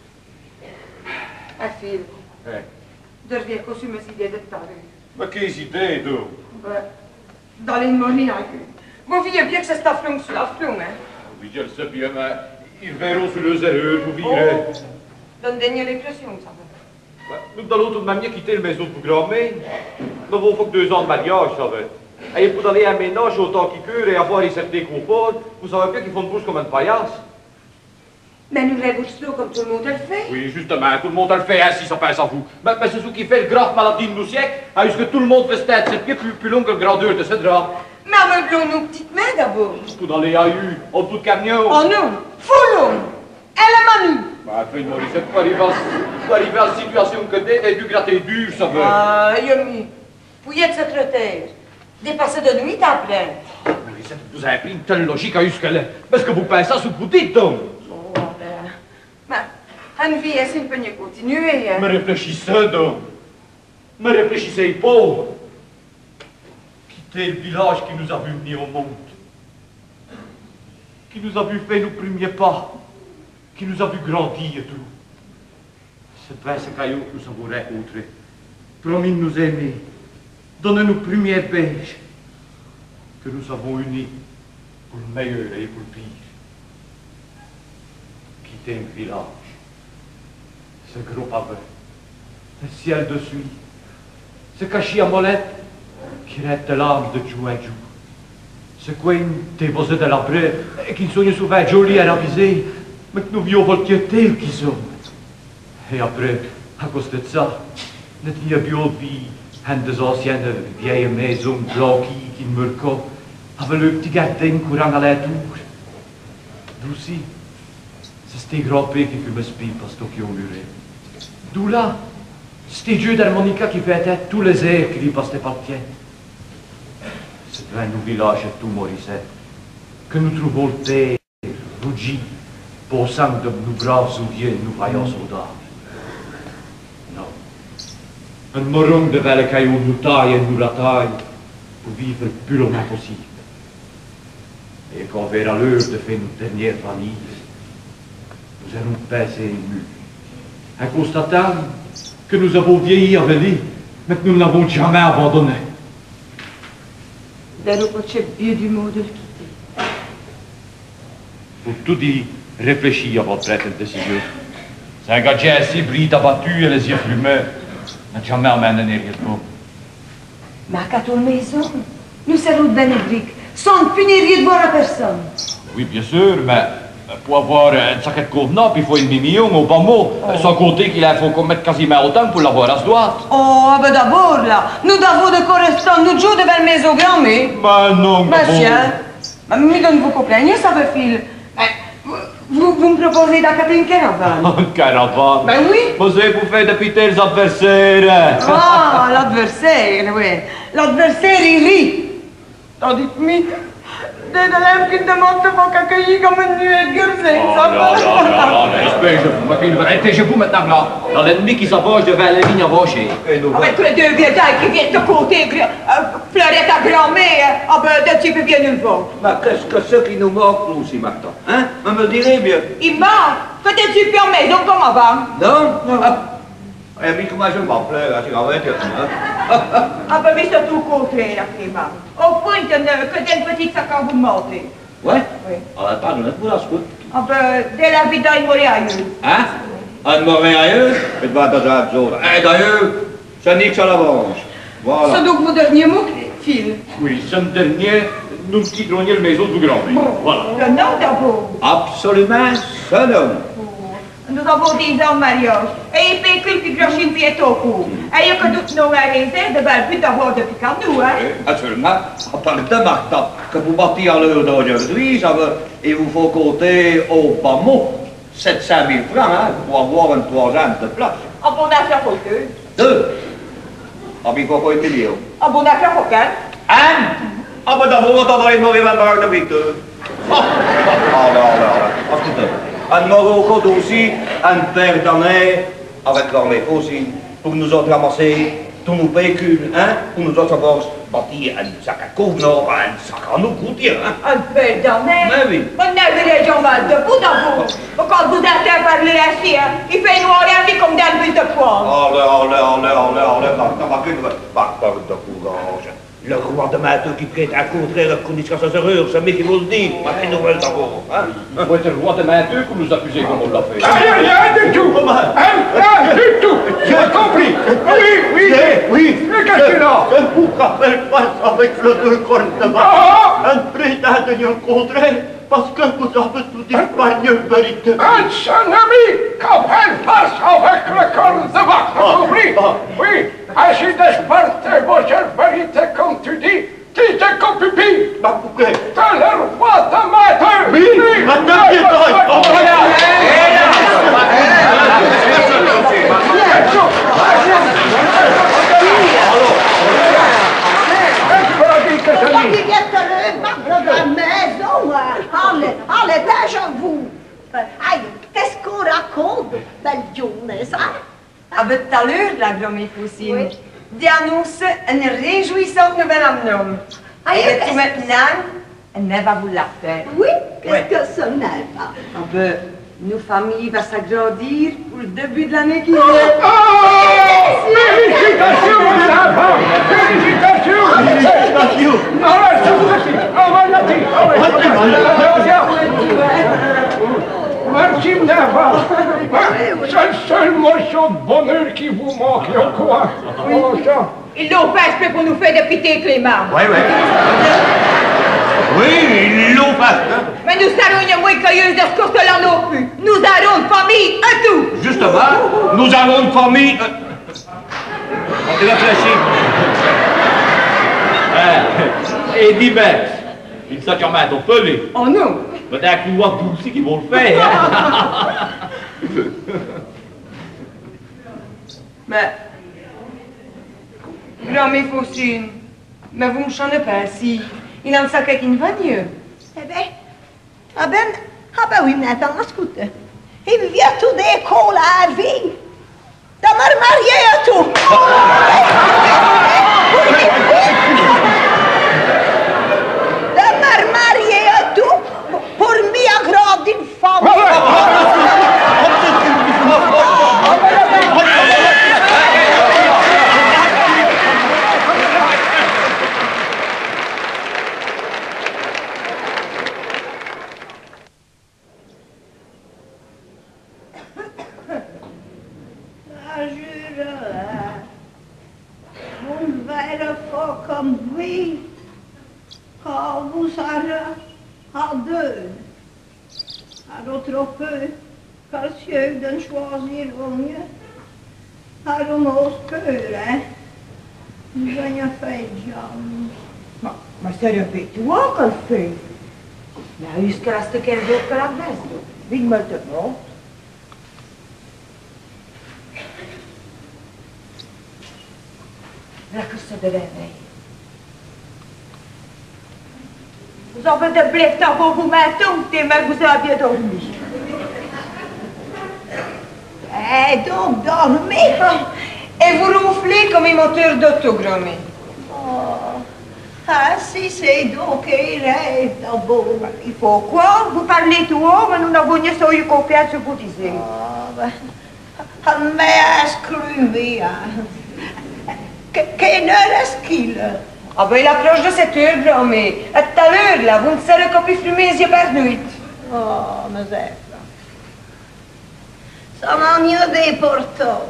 Ah, Phil. Ouais. Je reviens qu'au sur mes idées de tout à l'heure. Mais quelles idées, toi? Ben, dans les monnaies, hein. Vous voyez bien que c'est ta flongue sur la flongue, hein? Oui, je le sais bien, mais ils verront sur le zéro, vous verrez. Oh. Donne dernière l'impression, ça va. Nous allons tout de même quitter la maison pour grand-mère. Nous avons fait que deux ans de mariage, ça va. Et pour aller à un ménage autant qu'il peut et avoir les certains conforts, vous savez bien qu'ils font de bouche comme une paillasse. Mais nous les bouches comme tout le monde le fait. Oui, justement, tout le monde le fait ainsi, ça passe à vous. Mais, mais c'est ce qui fait le grave maladie de nos siècles, hein, puisque tout le monde fait cette tête, pieds plus, plus long que la grandeur de ce drap. Mais ameublons nos petites mains d'abord. Tout dans les A U, en tout camion. Oh non, foulons. Elle est manu. Bah, fais une Morissette, pour arriver à la situation que t'es, et du gratter dur, ça veut. Ah, Yomi, vous êtes secrétaire. Dépasser de nuit à plein. Morissette, vous avez pris une telle logique à jusque-là. Parce que vous pensez à ce que vous dites, donc. Oh, ben. Mais, une vie, est-ce qu'il peut continuer, hein? Mais réfléchissez, donc. Mais réfléchissez, pauvre. Quitter le village qui nous a vu venir au monde. Qui nous a vu faire nos premiers pas. Qui nous a vu grandir et tout. C'est vrai, ce caillou que nous avons rencontré. Promis de nous aimer. Donner nos premières pêches. Que nous avons unis pour le meilleur et pour le pire. Quitter un village. Ce gros pavé. Le ciel dessus. Ce cachis à molette qui reste de l'âme de jour à jour. Ce coin déposé de l'arbre et qui soigne souvent joli à raviser. Mais que nous vions voltiers tels qu'ils sont. Et après, à cause de ça, nous avons vu des anciennes vieilles maisons blanquies qui ne meurent pas, avec le petit gardien courant à la tour. D'où c'était grand-père qui fume spies parce qu'ils ont muré. D'où là, c'était Dieu d'harmonica qui fait tête tous les airs qui lui passaient par le pied. C'est devant nos villages et tout, Morissette, que nous trouvons le terre, rougi, pour sang de nos braves ouviers, nos vaillants soldats. Non. Un moron devant le caillou nous taille et nous la taille pour vivre le plus longtemps possible. Et quand on verra l'heure de faire notre dernière valise, nous allons passer une mur. En constatant que nous avons vieilli avec lui, mais que nous ne l'avons jamais abandonné. D'ailleurs, c'est bien du mot de le quitter. Pour tout dire, réfléchis avant de prendre une décision. C'est un gars qui est assez brille abattu et les yeux fumés. N'a jamais amené rien de bon. Mais à quatre maison, nous serons de Bénédicte, sans punir de voir à personne. Oui, bien sûr, mais pour avoir un sac de convenant, il faut une demi-million au bas mot. Oh. Sans compter qu'il faut qu'on mette quasiment autant pour l'avoir à ce droite. Oh, ben d'abord, là, nous avons de correspondants, nous jouons devant la maison grand-mère. Ben non, mais Monsieur, bon. Mais donne-vous complaigner, ça veut fil. Vous, vous me proposez d'accater une caravane? Une caravane? Ben oui. Vous avez bouffé de piter les adversaires. Ah, l'adversaire, oui. L'adversaire, il rit. Tandis que moi, des élèves qui demandent de vous accueillir comme une nuée de gueule, ça va. Non, non, non, non, espèce de fou, ma fille, arrêtez-vous maintenant, là. Dans l'ennemi qui s'approche devant la ligne embauchée. Avec tous les deux vieux gars qui viennent de côté, Fleurette à grand-mère, ah ben, de type bien nul vent. Mais qu'est-ce que c'est qui nous manque, nous, aussi, maintenant? Hein? On me dirait bien. Il manque. Peut-être tu permets, donc comment va? Non? Ah, Et puis comment je m'appelle, là, tu vas voir, hein? Ah ben, mais c'est tout le contraire, Clément. Au point que, que d'une petite sac à vous mentez. Ouais? Oui. Ah ben, pardon, pour la scoute. Ah ben, dès la vie d'un moréailleux. Hein? Un moréailleux? Et tu vas te dire à autres. Eh, d'ailleurs, c'est nique à l'avance. Voilà. C'est donc mon dernier mot, Phil. Oui, c'est le dernier, nous quitterons la maison de grand-mère. Voilà. Le nom d'abord. Absolument, ce nom. Nous avons dix ans de mariage. Et il pécule qui cloche une pièce au cou. Et il y a que toutes nos raisins de bel but d'avoir depuis quand nous, hein? Absolument. À part de Martha, que vous battez à l'heure d'aujourd'hui, ça veut, il vous faut compter au bas mot sept cent mille francs, hein, pour avoir une troisième de place. Ah bon, affaire pour deux. Deux. Ah, puis il faut pas une million. Ah bon, affaire pour quatre. Un. Ah, ben d'abord, on t'envoie une mauvaise valeur de Victor. Ah, là, là, là. Écoutez. Un Morocco aussi, un père d'année, avec l'armée aussi, pour nous autres ramasser tous nos véhicules, hein, pour nous autres avoir bâti un sac à convenant, un sac à nous goûter, hein. Un père d'année? Mais oui. On avait les gens mal debout d'abord. Quand vous êtes parlé ainsi, hein, il fait noir et vie comme dans le but de poil. Allez, allez, allez, allez, allez, t'as pas qu'une... Bah, pas de courage. Le roi de Matou qui prête à contraire la condition sans erreur, c'est moi qui vous le dis, ma une nouvelle d'abord, hein. Il faut être le roi de Mainteux pour nous accuser comme on l'a fait. Rien, rien du tout. Rien du tout. J'ai compris. Oui, oui. Oui, Mais qu'est-ce qu'il a? je vous rappelle pas avec le deux cornes de bas. Ah! Un prétend de nous contrer parce que vous avez tout épargné la vérité. Un son ami qu'appelle face avec le corps de vache, t'as compris? ah. Oui, ainsi d'esparter vos vérités comme tu dis, qui te copipi? Ma poupée. T'es le roi de Matteux! Oui, maintenant il est temps. Oh, voilà. le marbre de la maison, allez, allez, déjà vous. Aïe, qu'est-ce qu'on raconte, belle journée, ça? Avec tout à l'heure, la grand-mère Foussine, Oui. d'annoncer une réjouissante nouvelle à mon homme. Aïe, Et qu'est-ce- tout maintenant, elle va vous la faire. Oui, qu'est-ce Ouais. que ce n'est pas? Ah ben, nos familles vont s'agrandir pour le début de l'année qui vient. Oh! Félicitations, mes enfants! Félicitations! Félicitations. Allez, c'est vous, on va la dire. Merci, mes enfants. C'est le seul morceau de bonheur qui vous manque, ou quoi? Oh, ça. Ils l'ont fait exprès pour nous faire de pitié, Clément. Oui, oui. Oui, ils l'ont fait, hein. Mais nous serons une moins cueilleuse de ce que l'on n'a plus. Nous avons une famille à tout. Justement, nous avons une famille... euh, On te réfléchit. Hein, et divers. Il s'en remet au pelé. Oh non! Peut-être qu'il voit tout aussi qui vont le faire. Hein. Mais, grand-mère Foussine, mais vous me chantez pas si. Il en sait qui ne va mieux. Eh bien, ah ben, ah ben oui, mais attends, écoute. Il vient tout d'école à la vie. De me remarier à tout. De me remarier à tout pour m'y agrandir une femme. Ah, jure, hein. Vous ne verrez pas comme lui, quand vous serez à deux. Alors trop peu, car cieux de choisir au mieux. Alors on ose peu, hein. Nous ayons fait John. Mais c'est répétoire qu'elle fait. Mais jusqu'à ce qu'elle veut que la veste. Vite maintenant. La que ça devait être. Vous avez de blé pour vous mettre, mais vous avez bien dormi. Eh, donc dormir. Et vous ronflez comme un moteur d'auto, grand-mère. Oh, ah, si c'est donc il rêve d'abord. Il faut quoi? Vous parlez tout haut, mais nous n'avons pas eu confiance ce que vous disiez. Ah, ben, Mais excusez, hein. Quelle heure est-ce qu'il est? Ah ben il approche de cette heure, grand-mère. À tout à l'heure, là, vous ne savez qu'on peut fumer les yeux par nuit. Oh, mais c'est ça. Ça m'en y a des portos.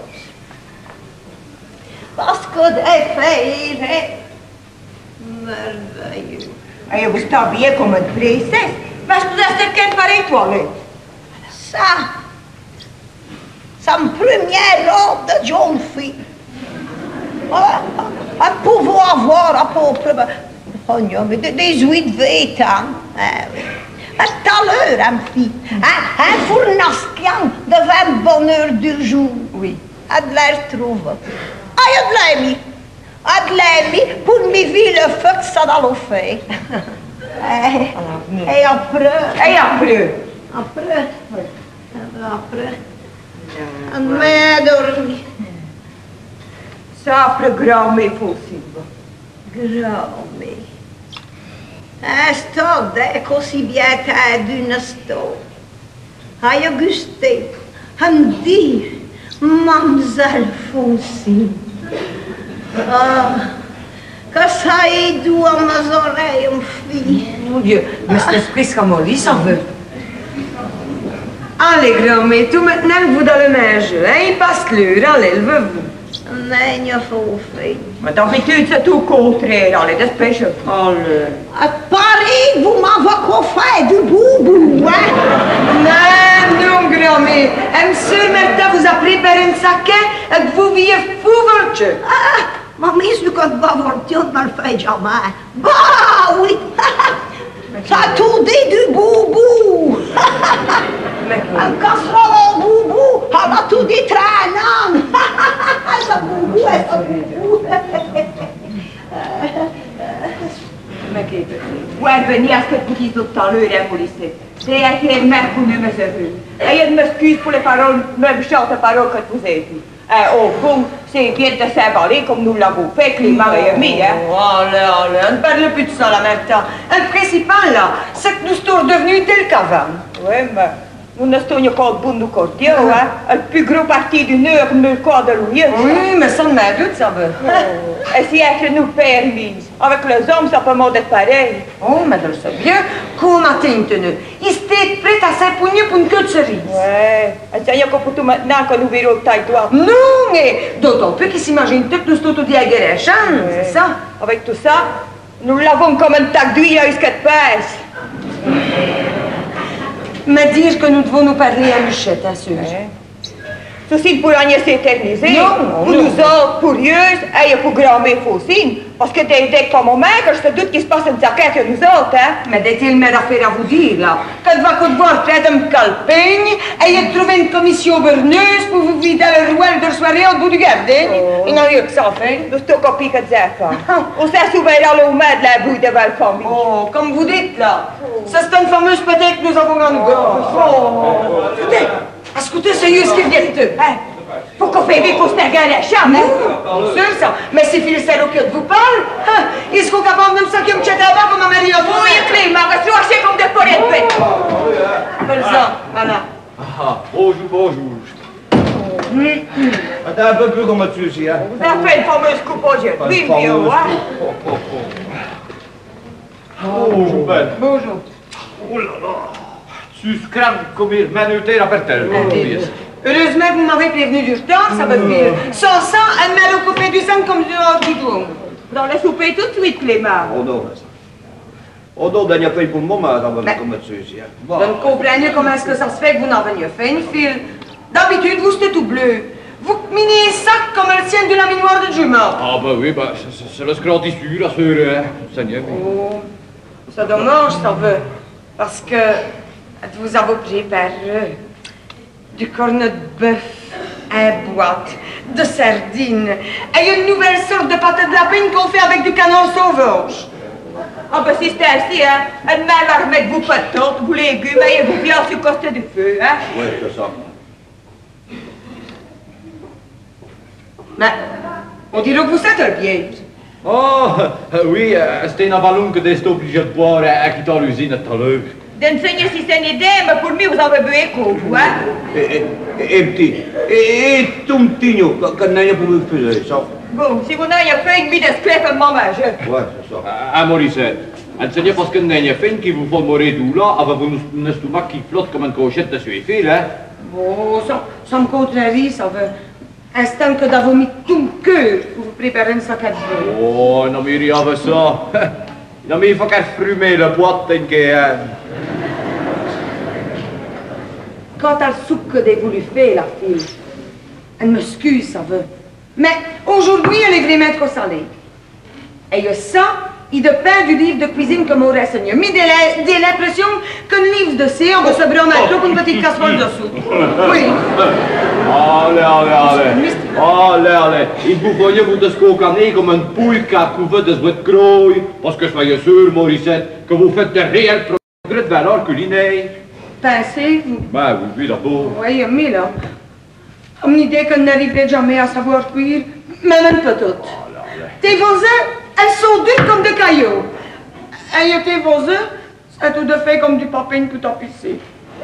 Parce que des faits, il est merveilleux. Et vous êtes habillée comme une princesse. Mais je vous assure qu'elle pareille toilette. Ça, c'est une première robe de jeune fille. Elle pouvait avoir à peu près oh non, mais dix-huit vingt ans. Ah, oui. À tout à l'heure, elle me fit. Un, un fournasquian de vingt bonheurs du jour. Oui. Elle de l'air trouve. Ah, il y a de l'air mis. Elle de l'air mis pour me vivre le feu que ça dans le fait. Et, et après. Et après? Après. Après. Elle m'a dormi. Ça après grand-mère aussi. Grand-mère. Un stade est aussi bien qu'un d'une stade. À Augustin, à me dire, Mademoiselle Fonsine. Ah, que ça est doux à mes oreilles, mon fille. Mon Dieu, mais cet esprit sera molli, ça veut. Allez, grand-mère, tout maintenant que vous dans le même jeu, hein, il passe l'heure, allez, levez-vous. Non, il faut faire. Mais d'habitude, c'est tout le contraire. Allez, dépêchez-vous. Allez. À Paris, vous m'avez qu'au fait du boubou, hein? Non, non, grand-mère. M. Martin vous a préparé un saké et que vous viez fou votre. Ah, ma mise du code bavortion ne le fait jamais. Bah oui! Ça a tout dit du boubou! Un casserole au boubou, elle a tout dit traînant! Ça boubou, elle ça boubou! Vous venez à ce que vous dites tout à l'heure, hein, police. C'est un qui est même pour nous, mes heureux. Et je m'excuse pour les paroles, même chantes paroles que vous avez dites. Au fond, c'est bien de s'emballer comme nous l'avons fait, Clément et Amy, hein. Oh, allez, allez, on ne parle plus de ça en même temps. Le principal, là, c'est que nous sommes devenus tel qu'avant. Oui, mais nous ne sommes encore bon du cordiaux, hein. Le plus gros parti du Nord, le corps de l'Ouïe. Oui, mais ça ne m'a doute, ça veut. Oh. Et si elle nous permise, avec les hommes, ça peut m'être pareil. Oh, mais je le sais bien, qu'au matin tenu, il était prêt à s'impoigner pour une queue de cerise. Ouais, et ça y est qu'on peut tout maintenant que nous verrons le taille-toi. Non, mais d'autant plus qu'ils s'imaginent que nous sommes tous dit à Guérechan, ouais. C'est ça. Avec tout ça, nous l'avons comme un tac d'huile à jusqu'à passe. Mais dire que nous devons nous parler à Michette, hein, sûr. Ouais. Ceci ne pourra rien s'éterniser. Non, pour non. nous autres, curieuses, et pour grand-mère Faucine. Parce que dès, dès que mon mère, je te doute qu'il se passe une affaire que nous autres, hein. Mais dès-il m'a affaire à vous dire, là, que va qu'on voir près de me calpeigne, et il a trouvé une commission berneuse pour vous vider le roi de soirée au bout du gardien. Oh. Il n'en a eu que ça, enfin. Nous sommes copiés que des enfants. On s'est souvent dans le main de la bouille de la famille. Oh, comme vous dites, là. Ça, c'est une fameuse peut-être que nous avons en gorge. Oh. Écoutez, écoutez, c'est eux qui viennent d'eux. Hein? Faut qu'on fait vite pour se terrer la chambre, hein? Bien sûr, ça. Mais c'est Phil Sarro qui vous parle. Hein? Ils seront capables de me saquer un chat avant comme ma mari a Oui, Clément, reste lâché comme des forêts de paix. Comme ça, voilà. Ah, bonjour, bonjour. Attends un peu plus comme tu aussi, hein. Vous avez fait une fameuse coupe au jeu. Oui, Fameuse bien, hein? coupe. Oh, oh, oh. Bonjour, Ben. Bonjour. Oh là là. Tu scrames comme il manuté la pertelle. Heureusement que vous m'avez prévenu du retard, ça veut dire. Sans ça, elle m'a recoupé du sang comme du hors-bidon. Dans le souper tout de suite, Clément. Oh non, ça. Oh non, il n'y a pas eu pour le moment, Mais- comme tu aussi, hein. Je ne comprends pas comment est-ce que ça se fait que vous n'en veniez fait une file. D'habitude, vous, c'était tout bleu. Vous miniez ça comme le tien de la minoire de jument. Ah bah oui, bah c'est- c'est le scrant tissu, la sœur, hein. Seigneur. Oh, c'est dommage, ça veut. Parce que vous avez préparé du cornet de bœuf, une boîte de sardines et une nouvelle sorte de pâte de lapine qu'on fait avec du canard sauvage. Ah ben si c'était ainsi, hein, elle m'a la remettre vous patates, vous légumes, et vous viande sur le coste du feu, hein. Oui, c'est ça. Mais on dirait que vous êtes un vieil. Oh, euh, oui, euh, c'était un ballon que t'es obligé de boire à quitter l'usine tout à l'heure. d'enseigner si c'est une idée, mais pour moi, vous avez bu écho, vous, hein? Et, et, et petit, et, et ton petit, quand on a pour faire ça. Bon, si vous n'avez pas une bide d'esclave, un moment, je... Ouais, c'est ça. Ah, Morissette, enseignez parce que vous n'avez pas qui vous font mourir d'où là, avec un estomac qui flotte comme une cochette de suie fil, hein? Bon, ça, ça me contrarie, ça veut. Instant que d'avoir mis tout le cœur pour vous préparer une sac à dos. Oh, non, mais il y avait ça. Non, mais il faut qu'elle frume la boîte, t'es que... Quant à le soupe que j'ai voulu faire, la fille, elle m'excuse, ça veut. Mais aujourd'hui, elle est vraiment trop salée. Et il y a ça, il dépend du livre de cuisine que m'aurait enseigné. Mais j'ai l'impression qu'un livre de C, on va se remettre pour une petite casserole de soupe. Oui. Allez, allez, allez. Allez, allez. Il vous voyait vous descocaner comme une poule qui a couvé de votre croix. Parce que je suis sûr, Morissette, que vous faites de réels progrès de valeur culinaire. Pensez-vous? Ben, oui, oui, d'abord. Oui, mais là. Comme l'idée qu'elle n'arriverait jamais à savoir cuire, mais même pas toutes. Tes voisins, elles sont dures comme des cailloux. Et tes voisins, c'est tout de fait comme du papier pour tapisser.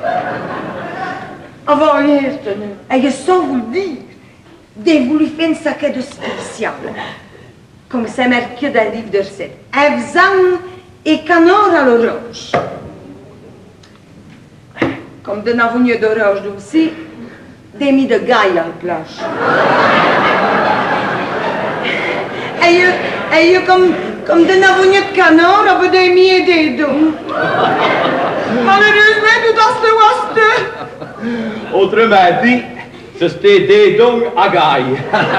Avant hier, tenue, et sans vous le dire, j'ai voulu faire une saquette de spécial. Comme c'est marqué dans le livre de recettes. Avzan et canard à l'orange. Comme de n'avons d'orange aussi, des mis de gaille à la plage. Et, et comme, comme de n'avons de canard, avec des mis et des dos. Malheureusement, tout dans ce ouest. Autrement dit, c'était des dons à gaille.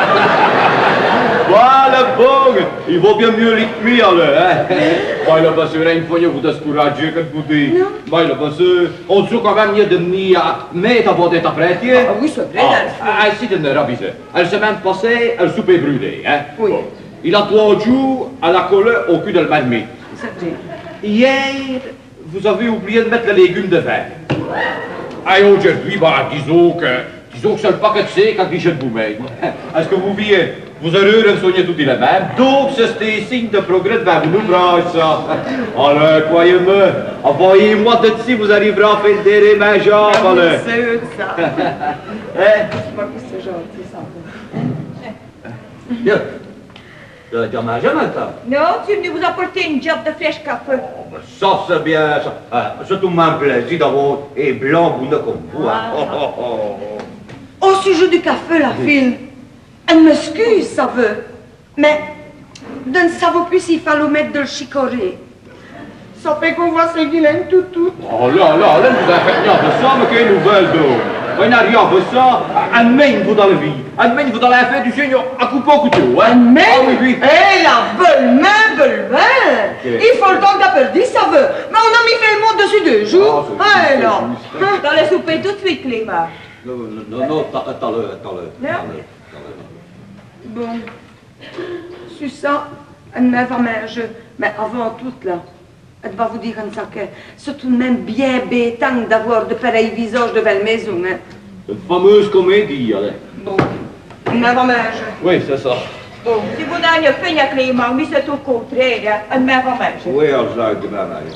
Voilà, bon, il vaut bien mieux rythmer, alors, hein. Bah, là, parce que rien faut vous décourager, comme vous dites. Non. Bah, là, parce que, on sait quand même mieux de venir à mettre à votre interpréter. Ah oui, c'est vrai, ah, ainsi de ne raviser. Elle s'est même passée, elle soupe brûlée, hein. Oui. Il a trois jours, elle a collé au cul de marmite. C'est vrai. Hier, vous avez oublié de mettre les légumes de vin. Et aujourd'hui, bah, disons que, disons que c'est le paquet de C quand il jette vous-même. Est-ce que vous voyez, vous aurez soigné tout les mêmes. Donc, c'est des signes de progrès de vos ouvrages, ça. Alors, croyez-moi, envoyez-moi de dessus, vous arriverez à faire des mes jambes, alors. C'est eux, ça. Hein? Je crois que c'est gentil, ça. Bien. Tu as mangé maintenant? Non, tu es venu vous apporter une job de fraîche café. Ça, c'est bien, ça. Ah, c'est tout mon plaisir d'avoir un blanc boudin comme vous. Hein. Oh, oh, oh. Au sujet du café, la fille, elle m'excuse, ça veut. Mais, je ne savais plus s'il fallait mettre de le chicorée. Ça fait qu'on voit ces vilaines tout tout. Oh là, là, là, vous avez fait rien de ça, mais quelle nouvelle, donc. On n'a rien de ça, amène-vous dans la vie. Amène-vous dans la fête du Seigneur, à couper au couteau, hein. Mais, ah, oui, oui. hé, la belle main, belle main. Il faut le temps d'appeler, ça veut. Mais on a mis fait le monde dessus deux jours. Ah, hé, là. Dans le souper tout de suite, Clément. Non, non, non, attends-le, attends-le. Non. Bon, sur ça, elle m'a va manger. Mais avant tout, là, elle va vous dire comme ça que c'est tout de même bien bêtant d'avoir de pareils visages devant la maison, hein. Une fameuse comédie, allez. Bon, elle m'a va manger. Oui, c'est ça. Bon, si vous n'avez pas fait Clément, mais c'est au contraire, hein. Elle m'a va manger. Oui, alors, ça, de ma mère.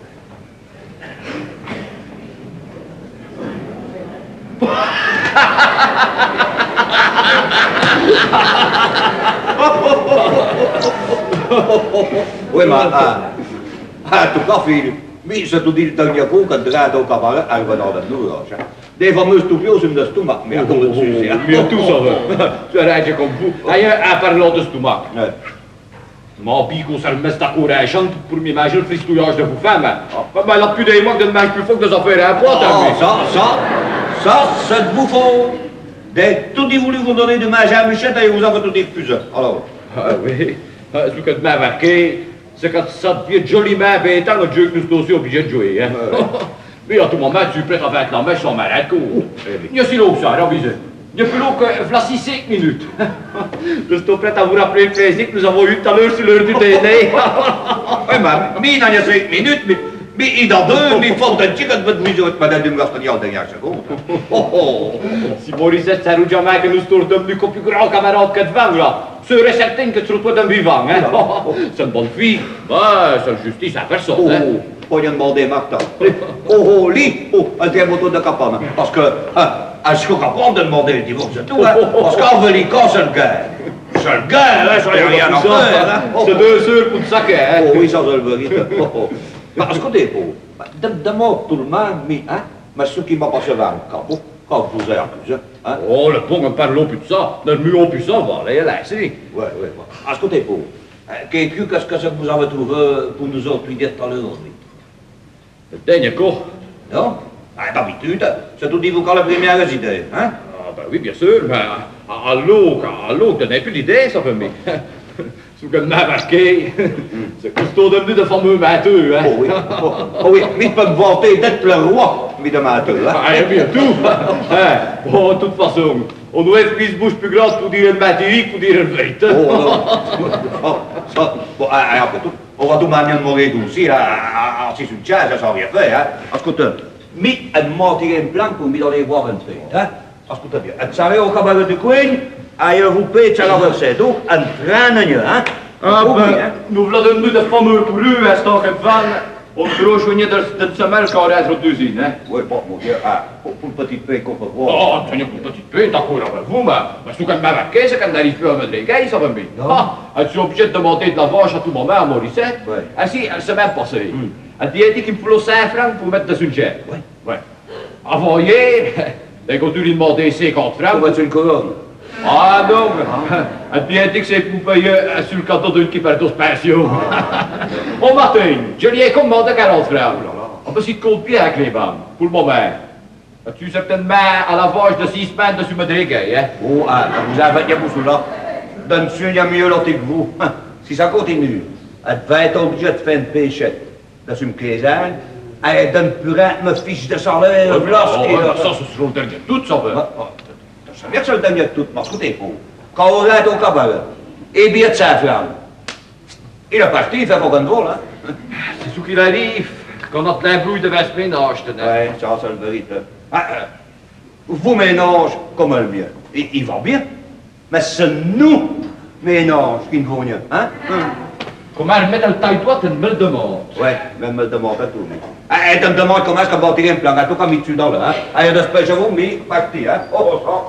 Oui, ma ah, ah, tout cas, fille, mais c'est tout dit le dernier coup quand tu as au cabaret, elle va dans la nourriture. Des fameuses toupios, c'est de stomac, mais à cause de sujet. Bien tout ça va. Tu as réagi comme vous. D'ailleurs, à parler de stomac. Mon bico, ça le met à courage pour m'imaginer le fristouillage de vos femmes. Mais là, depuis des mois, que je ne mange plus fort que des affaires à poids, Ah, ça, ça, ça, c'est de bouffon. Dès tout dit voulu vous donner de manger à Michette et vous avez tout dit refusé. Alors. Ah oui, ce que tu m'as marqué, c'est quand ça devient joliment bêtant, le jeu que nous sommes aussi obligés de jouer. Hein? Mais à tout moment, tu es prêt à faire la mèche sans malade court. Il y a si long que ça, ravisé. Il y a plus long que voici cinq minutes. Je suis prêt à vous rappeler le plaisir que nous avons eu tout à l'heure sur l'heure du dîner. Oui, mais il y a cinq minutes, mais Mais il y a deux, mais il faut que tu aies votre vision de madame de Gaston dernière seconde. Oh oh! Si Morissette s'est jamais que nous tournons plus plus grand camarade que devant, là. Serait certain que tu retrouves un vivant, hein? C'est une bonne fille. Bah, c'est justice à personne, Oh, hein? on vient demander Martha. Oh oh, lui, oh, un très moto de capane. Parce que, hein, est-ce qu'on capable de demander le divorce et tout, hein? Parce qu'en vérité, c'est le gars. C'est le gars, hein, ça n'a rien à faire, hein? C'est deux sœurs pour le saquet, hein? Oh oui, ça c'est le vérité. Oh oh. Parce que des pauvres, demande tout le monde, mais, hein, mais ce qui m'a passé vers le capot, quand je vous ai accusé, hein? Oh, le bon, ne parlons plus de ça. Ne murons plus ça, va, là, là, c'est. Ouais, ouais, ouais. Parce que des pauvres, qu'est-ce que qu'est-ce que vous avez trouvé pour nous autres lui dire tout à l'heure, oui? Le dernier coup. Non? Ah, d'habitude, c'est tout dit vous quand la première idée, hein? Ah, ben oui, bien sûr, mais à l'eau, à l'eau, tu n'as plus d'idée, ça fait, mais. Ce que m'a marqué, c'est Cousteau devenu de fameux matheux, hein? Oh oui, oh, oh oui, mais tu peux me vanter d'être le roi, mais de matheux, hein? Ah, bien tout! Hein? Bon, de toute façon, on doit être prise bouche plus grosse pour dire une mathématique, pour dire une vérité. Oh, non. Oh, ça, bon, après tout, on va tout manier de mourir aussi, là, si c'est une chaise, ça s'en rien fait, hein? Écoute, mais elle m'a tiré un plan pour me donner voir une fête, hein? Écoute bien, elle savait au cabaret de Queen, aïe, vous payez ça la recette, donc, un train, hein? Ah ben, nous voilà devenus de fameux poulus à ce temps que van, on se rejoignait d'une semelle quand on est à d'usine, hein? Oui, bon, mon Dieu, ah, pour une petite paix qu'on peut voir. Oh, tenez pour une petite paix, d'accord avec vous, mais, mais ce qu'on m'a marqué, c'est qu'on n'arrive plus à me dréguer, ça va bien. Ah, elle est obligée de demander de la vache à tout moment à Morissette. Oui. Ah si, elle s'est même passée. Mm. Elle a dit qu'il me faut cinq francs pour mettre dessus une chaise. Oui. Oui. Avant hier, elle continue de demander cinquante francs. Pour mettre une couronne. Ah non, elle a dit que c'est pour payer sur le cadeau d'une qui perd de pension. Bon matin, je lui ai commandé quarante francs. Ah ben c'est de compte pied avec les bandes, pour le moment. As-tu certainement à la vache de six semaines dessus me dréguer, hein? Oh, ah, vous avez bien pour cela. Donne-tu, il y a mieux l'autre que vous. Si ça continue, elle va être obligée de faire une péchette. Dessus me quinzaine, elle donne plus rien, me fiche de salaire, lorsqu'il... Ça, c'est sur le dernier de tout, ça va. Ça veut dire que c'est le dernier de tout, mais écoutez, vous, quand on est au cabaret, et bien de sa flamme, il est parti, il fait pas de drôle, hein? C'est ce qu'il arrive, qu'on a l'embrouille de vingt ménages, tenez. Oui, ça, c'est le vérité. Ah, euh, vous ménage comme le mien. Il, il va bien, mais c'est nous, ménage, qui ne vont rien, hein? Hum. Comment remettre le taille-toi, tu me le demandes. Oui, même me demande à tout, mais... Ah, tu me demandes comment est-ce qu'on va bâtir un plan, à tout comme il tue dans là, hein? Ah, il y a de ce je vous, mais parti, hein? Oh, oh, oh.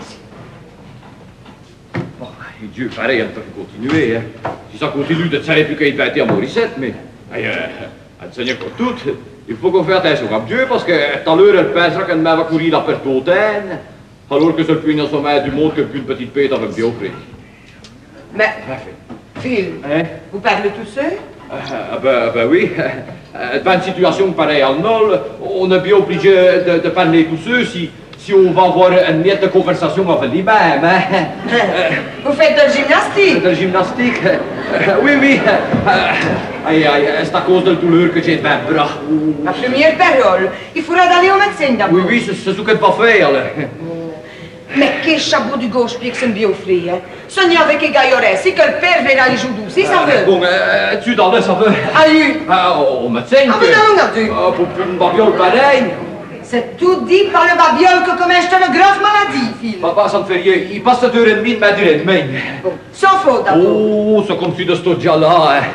Oh, et Dieu, pareil, elle peut continuer, hein. Si ça continue de tirer plus qu'il va être à Morissette, mais... Aïe, euh, elle saigne pour tout. Il faut qu'on fasse attention à Dieu, parce que tout à l'heure, elle pensera qu'elle va courir la perte d'autaine, alors que c'est le plus innocent du monde que qu'une petite paix t'avait bien offert. Mais, Phil, Hein? vous parlez tout seul? Ah ben, ben oui, devant une situation pareille en Nol, on est bien obligé de, de parler tous ceux si, si on va avoir une miette de conversation avec les mêmes. Hein? Vous faites de la gymnastique? De la gymnastique? Oui, oui. Aïe, aïe, c'est à cause de la douleur que j'ai devant le bras. Ma première parole, il faudra aller au médecin d'abord. Oui, oui, c'est ce qu'elle va faire. Là. Mais quel chapeau du gauche-pied que ça me vient offrir, hein? Ce n'y avec les gaillarets, c'est que le père verra les joues douces, ça veut. Bon, euh, tu dans là, ça veut. Allez! Ah, au médecin. Ah, mais non, non, tu. Ah, pour plus une babiole pareille. C'est tout dit par le babiole que comme un jeune une grave maladie, Phil. Papa, ça ne fait rien. Il passe deux heures et demie de ma durée de main. Bon, sans faute d'abord. Oh, c'est comme si de ce dia-là, hein.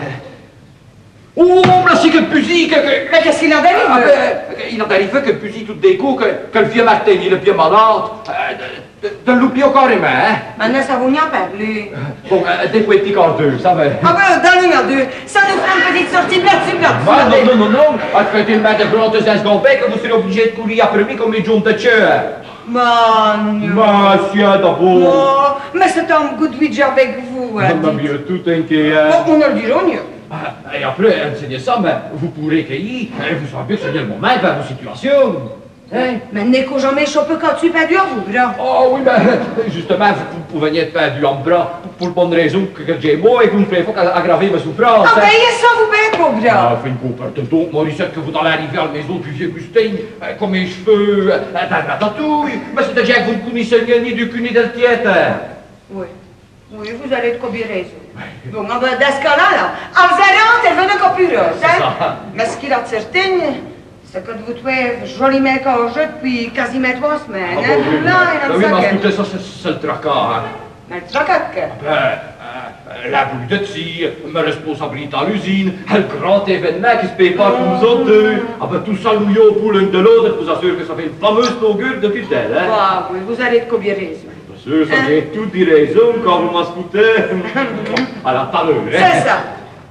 Oh, là, c'est que Pussy, que... que... Mais qu'est-ce qu'il en Ah, arrive? ben, il en arrive que Pussy, tout des coups, que, que le vieux Martin, il est bien malade, euh, de, de, de l'oublier carrément, hein. Maintenant, ça vous n'y en parler. Bon, euh, des petits quart d'heure, ça va. Ah ben, dans le numéro deux, ça nous fera une petite sortie là-dessus, là-dessus. Ah, non, non, non, non, à fêter le matin de plantes un second que vous serez obligé de courir après lui comme les jaunes de chien. Man. Monsieur, d'abord. Oh, mais c'est un goût de vie avec vous, hein. On a bien tout inquiet. Oh, on a le dire mieux. Ah, et après, enseignez ça, mais vous pourrez cueillir. Vous savez que c'est le moment vers vos situations. Hein? Mais n'est-ce jamais chopé quand tu perds du à vous, là? Oh oui, ben, justement, vous, vous veniez de faire du bras pour, pour la bonne raison que, que j'ai moi et que vous ne pouvez pas aggraver ma souffrance. Ah ben, il y a ça, vous bête, mon bras. Ah, fait une coupe de donc, Morissette, que vous allez arriver à la maison du vieux Gustin, euh, comme mes cheveux, euh, dans la ratatouille. Mais c'est déjà que vous ne connaissez ni du cul ni de tiète. Oui. Oui, vous allez de bien raison. Bon, ben, dans ce cas-là, là, en faisant elle venait encore plus rose, hein? Mais ce qui qu'il a de certaine, c'est que vous trouvez joliment congé depuis quasiment trois semaines. Ah, Hein? bon, oui, Là, oui. il Oui, en mais sait écoutez, ça, c'est c'est le tracas, hein. Mais le tracac. Ben, euh, la boule de tir, ma responsabilité à l'usine, le grand événement qui se prépare pour nous autres deux. Ah ben, tout ça, nous pour l'un de l'autre, je vous assure que ça fait une fameuse longueur de tutelle, hein. Bah, oui, vous avez de combien raison. Bien sûr, ça vient tout des raisons quand vous m'ascoutez. À la taleur, hein. C'est ça.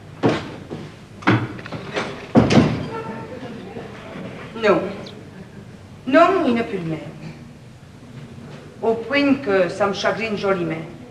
Non. Non, il n'est plus le même. Au point que ça me chagrine joliment.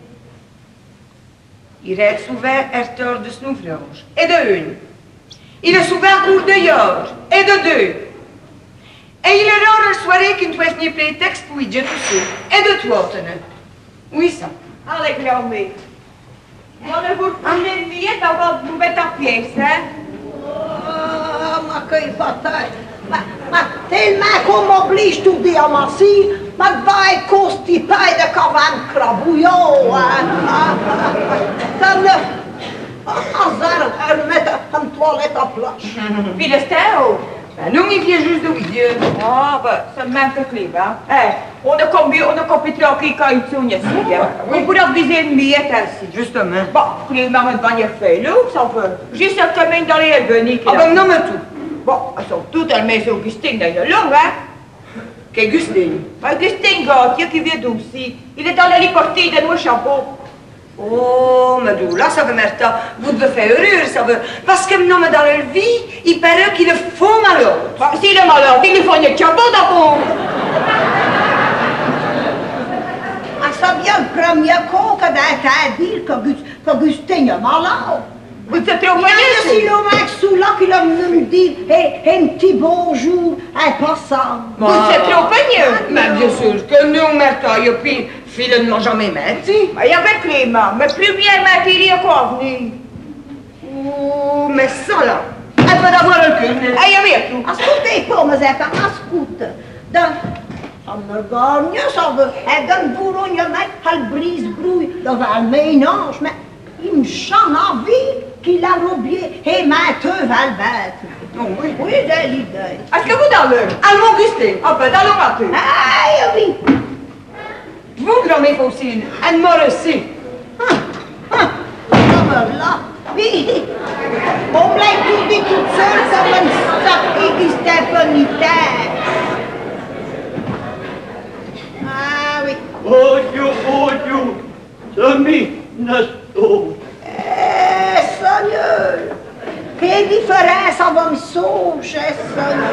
Il est souvent herteur de snoufrange, et de une. Il est souvent court de yor, et de deux. Et il est rare la soirée qu'il ne doit venir prétexte pour y dire tout ça, et de trois, tenez. Oui, ça. Allez, grand-mère. On ne vous prenez une miette avant de vous mettre à pièce, hein? Ah, ma cueille fatale. Ma, ma, tellement qu'on m'oblige tout dire à ma fille, ma va être constipée de cavane crabouillon, hein? Comme le... hasard, elle met une toilette à place. Puis le stéo? Ben non, il vient juste de oui Dieu. Ah, ben, ça me manque de clé, hein? Eh, on a combien, on a combien de tranquille quand il tourne ici, hein? On pourrait viser une miette ainsi. Justement. Bon, clé, maman de manière fait, là, ça peut. J'ai cette semaine dans les Elbeniques. Ah ben non, mais tout. Bon, elles sont toutes à la maison Augustine dans le long, hein? Qu'Augustine? Augustine Gauthier qui vient d'aussi. Il est dans la liportille de nos chapeaux. Oh, mais d'où là, ça veut Martha, vous devez faire heureux, ça veut. Parce que non, mais dans leur vie, il paraît qu'il est faux malheur. Bah, s'il est malheur, il faut une chapeau d'abord. Ah, ça vient le premier coup que d'être à dire qu'Augustin est malade. Vous êtes trop Il y a venu, aussi le mec sous là qui l'a venu me dire hey, un petit bonjour à passant. Vous êtes trop venu. Mais bien sûr que non, Martha, il y a pire, fille ne m'a jamais menti. Il y avait Clément, mais plus bien Mathilde à quoi venir. Oh, mais ça là, elle peut avoir le cul. Ah, il y avait tout. Ascoltez pas, mes enfants, ascoute. Dans... Ça me gagne, ça veut. Elle donne bourrogne, mec, elle brise brouille devant le ménage, mais il me chante envie qu'il a oublié et maintenant va le battre. Oh oui. Oui, j'ai l'idée. Est-ce que vous dans le... Allemand Augustin. Ah, ben, dans le matin. Ah, oui. Vous, grand-mère Faucine, elle m'a reçu. Hum, hum, comme là. Oui. On me l'a tout dit toute seule comme une sortie qui s'était bonitaire. Ah oui. Odio, odio, semi, nasto. Eh, Seigneur. Quelle différence avant me sauger, Seigneur.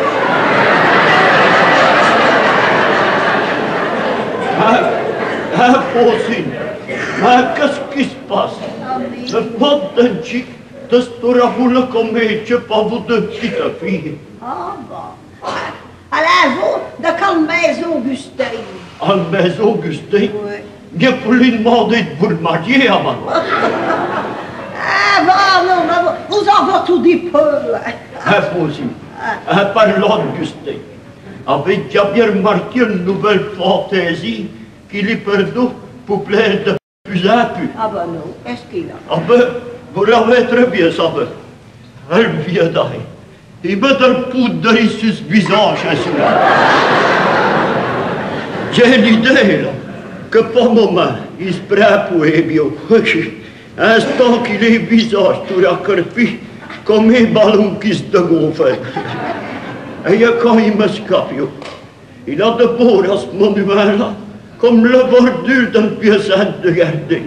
Ah, ah, Faucine, ah, qu'est-ce qui se passe? Le pot d'un chic, de stora boule comme je pas vous deux petites filles. Ah bon. À la vous de quelle maison, Augustin? En maison Augustin, Oui. bien pour lui demander de vous le marier avant. Ah bon, non, non, vous en avez tout dit peu. Ah, Faucine, ah, parlant d'Augustin, avec déjà bien remarqué une nouvelle fantaisie qu'il est perdu pour plaire de plus en plus. Ah ben non, qu'est-ce qu'il a? Ah ben, vous l'avez très bien, ça veut. Elle vient d'aller. Il met de la poudre sur ce visage, hein, celui-là. J'ai l'idée, là, que pour le moment, il se prend pour les bio. Instant qu'il est visage tout raccorpi, comme un ballon qui se dégonfle. Et quand il m'escape, il a de beau à ce monument-là, comme la bordure d'une pièce de garder.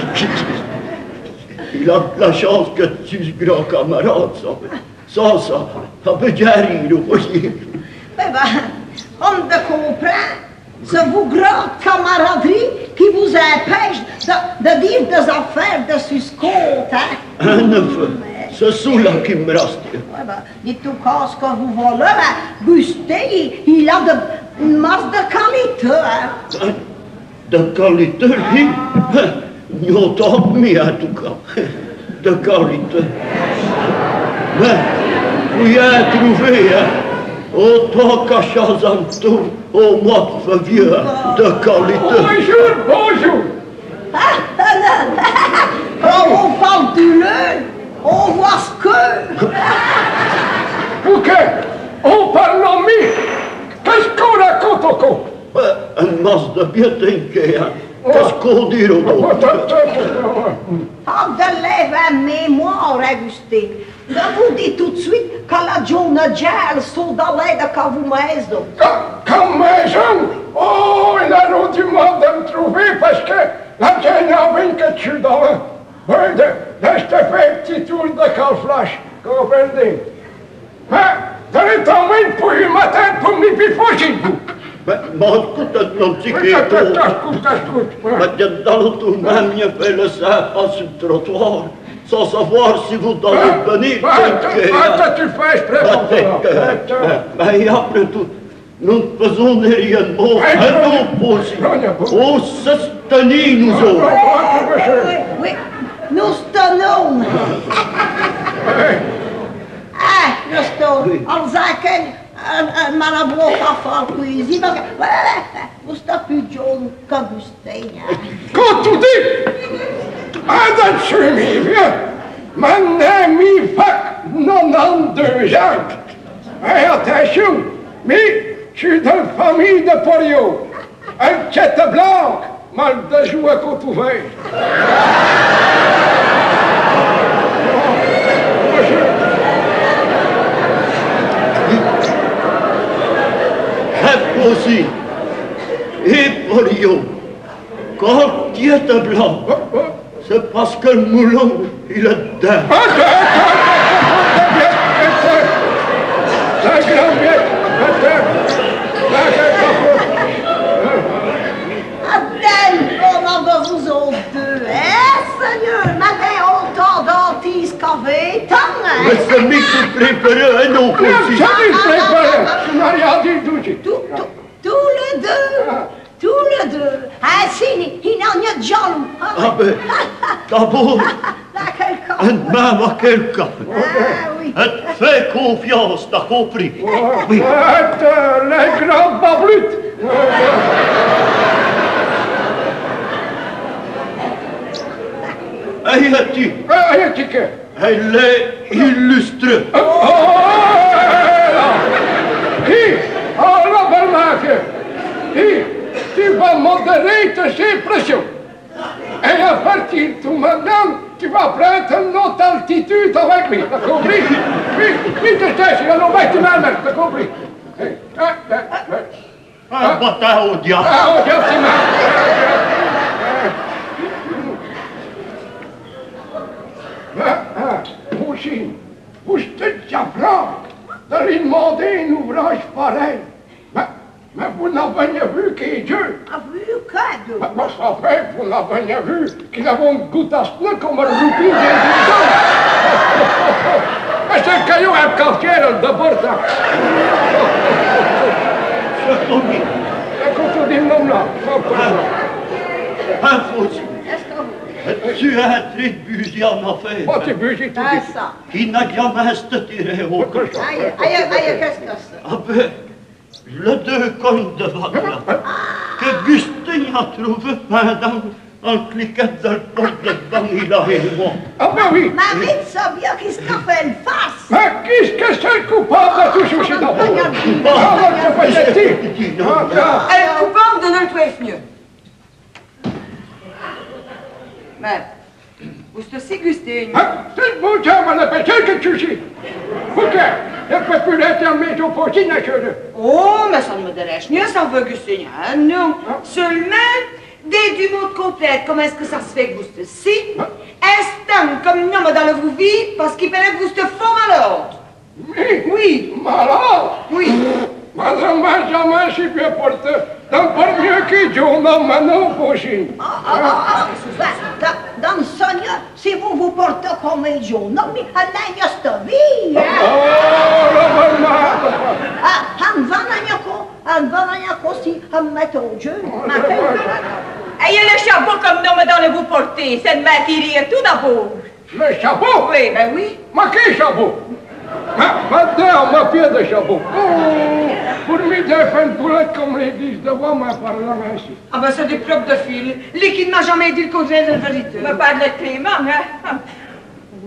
Il a de la chance que tu es grand camarade, ça. Ça, ça, ça peut dire rire, vous voyez. Eh ben, on te comprend. C'est vos grandes camaraderies qui vous empêchent de, de dire des affaires de ce compte, hein? Un neveu, c'est cela qui me reste. Ouais, ben, dites tout cas ce que vous voulez, mais Gustin, il, il a de, une masse de qualité, hein? De qualité, oui. Nous tant mis en tout cas. De qualité. Mais, vous y avez trouvé, hein? Autant qu'à Chazanto, au mois de février, de qualité. Bonjour, bonjour. Ah, non, quand on parle du lait, on voit ce que... Vous mas de bietenke, hein. Qu'est-ce qu'on dit au d'autre? Ah, de lève à mémoire, Augustin. Je vous dis tout de suite que la Jonah Gel sont dans l'aide de vous maison. Comme maison? Oh, il a rendu mal de me trouver parce que la Jonah vient que tu dans le... Oui, je te fais un petit tour de calflash, comprenez? Mais, t'as tombé pour le matin pour me bifoucher, vous. Mais, mais écoute, non, c'est qui est tout. T'ascoute, t'ascoute. Mais dans le tout même, il fait le sapin sur le trottoir, sans savoir si vous allez venir. Attends, tu fais exprès pour ça. Mais après tout, nous ne faisons rien de bon, un non possible. Oh, c'est tenu, nous autres. Oui, oui, nous tenons. Ah, nous tenons. En zaken, un malabro café, cuisine. Vous stoppez John Augustin. Quand tu dis, là-dessus, mi vieux, mon ami Fac, quatre-vingt-douze ans. Et attention, mais je suis de la famille de Porio. Un tête blanc, mal de jouer à côte ouverte. Rêve aussi. Et Porio, quand tu es blanc, c'est parce que le moulin, il est dedans. C'est grand bien. Comment de vous autres deux, hein, Seigneur? M'avait autant d'antis qu'avait tant, hein? Mais c'est mis tout préparé, un non aussi. Jamais préparé. Tu n'as rien dit, Douci. Tous les deux, tous les deux. Ah, si, il n'en a de jaloux. Ah ben, d'abord, un même à quelqu'un. Ah oui. Elle fait confiance, t'as compris? Oui. Les grands bablutes. Et as-tu? Elle est illustre. Oh, qui? Oh, la belle marque. Qui? Tu vas modérer tes impressions. Et à partir de maintenant, tu vas prendre une autre altitude avec lui. T'as compris? Oui, oui, tu sais, si on va te mettre, t'as compris? Un bâtard au diable. Ah, au diable, c'est mal. Ah, ah, aussi, vous êtes apprendre de lui demander un ouvrage pareil. Mais, mais vous n'avez rien vu qui est Dieu. Ah, vu quoi, Dieu? Mais ça fait, vous n'avez rien vu qu'il avait une goutte à ce comme un roupie d'un bidon. Mais c'est un caillou à calcaire de bord. Je t'en dis. Écoute, dis le nom là. Un faux. Tu as attribué en affaire. Oh, tu veux, j'ai tout Ah, dit. ça. Qui n'a jamais tiré au col. Aïe, aïe, aïe, qu'est-ce que c'est? Ah ben, le deux cognes de vague là, que Gustin a trouvé pendant en cliquant dans le porte de Vanilla et moi. Ah ben oui. Ma vie de ça bien, qu'est-ce qu'a fait une face? Mais qu'est-ce que c'est le coupable de tout ce que d'abord? Ah, c'est pas dit. Elle est coupable de notre mieux. Mais, vous êtes aussi Gustin. C'est bon, ça, on appelle ça que tu sais. Ok, je ne peux plus l'intermettre au possible, naturel. Oh, mais ça ne me dérange rien, ça veut Gustin. Hein, non. Seulement, des du mot complète, comment est-ce que ça se fait que vous êtes si? Instant, comme non, mais dans le vous vit, parce qu'il paraît que vous êtes fort malade. Oui. Oui. Malade? Oui. Madame Benjamin, je suis bien porté. Tant pas mieux que Dieu n'a maintenant possible. Ah, ah, ah, ah, dans Sonia, si vous vous portez comme un jour, non, mais elle n'a pas de vie, hein? Oh, la bonne mère! Ah, elle va n'a pas, elle va n'a pas si, elle met au jeu, ma fille. Ayez le chapeau comme nous, madame, vous portez. C'est de matière tout d'abord. Le chapeau? Oui. Ben oui. Mais quel chapeau? Maintenant, ma pied de chapeau. Oh, pour lui, j'ai fait une poulette comme l'église devant ma parlant ainsi. Ah ben c'est des propres de fil. Lui qui ne m'a jamais dit le contraire de la vérité. Mais pas de Clément, hein? Vous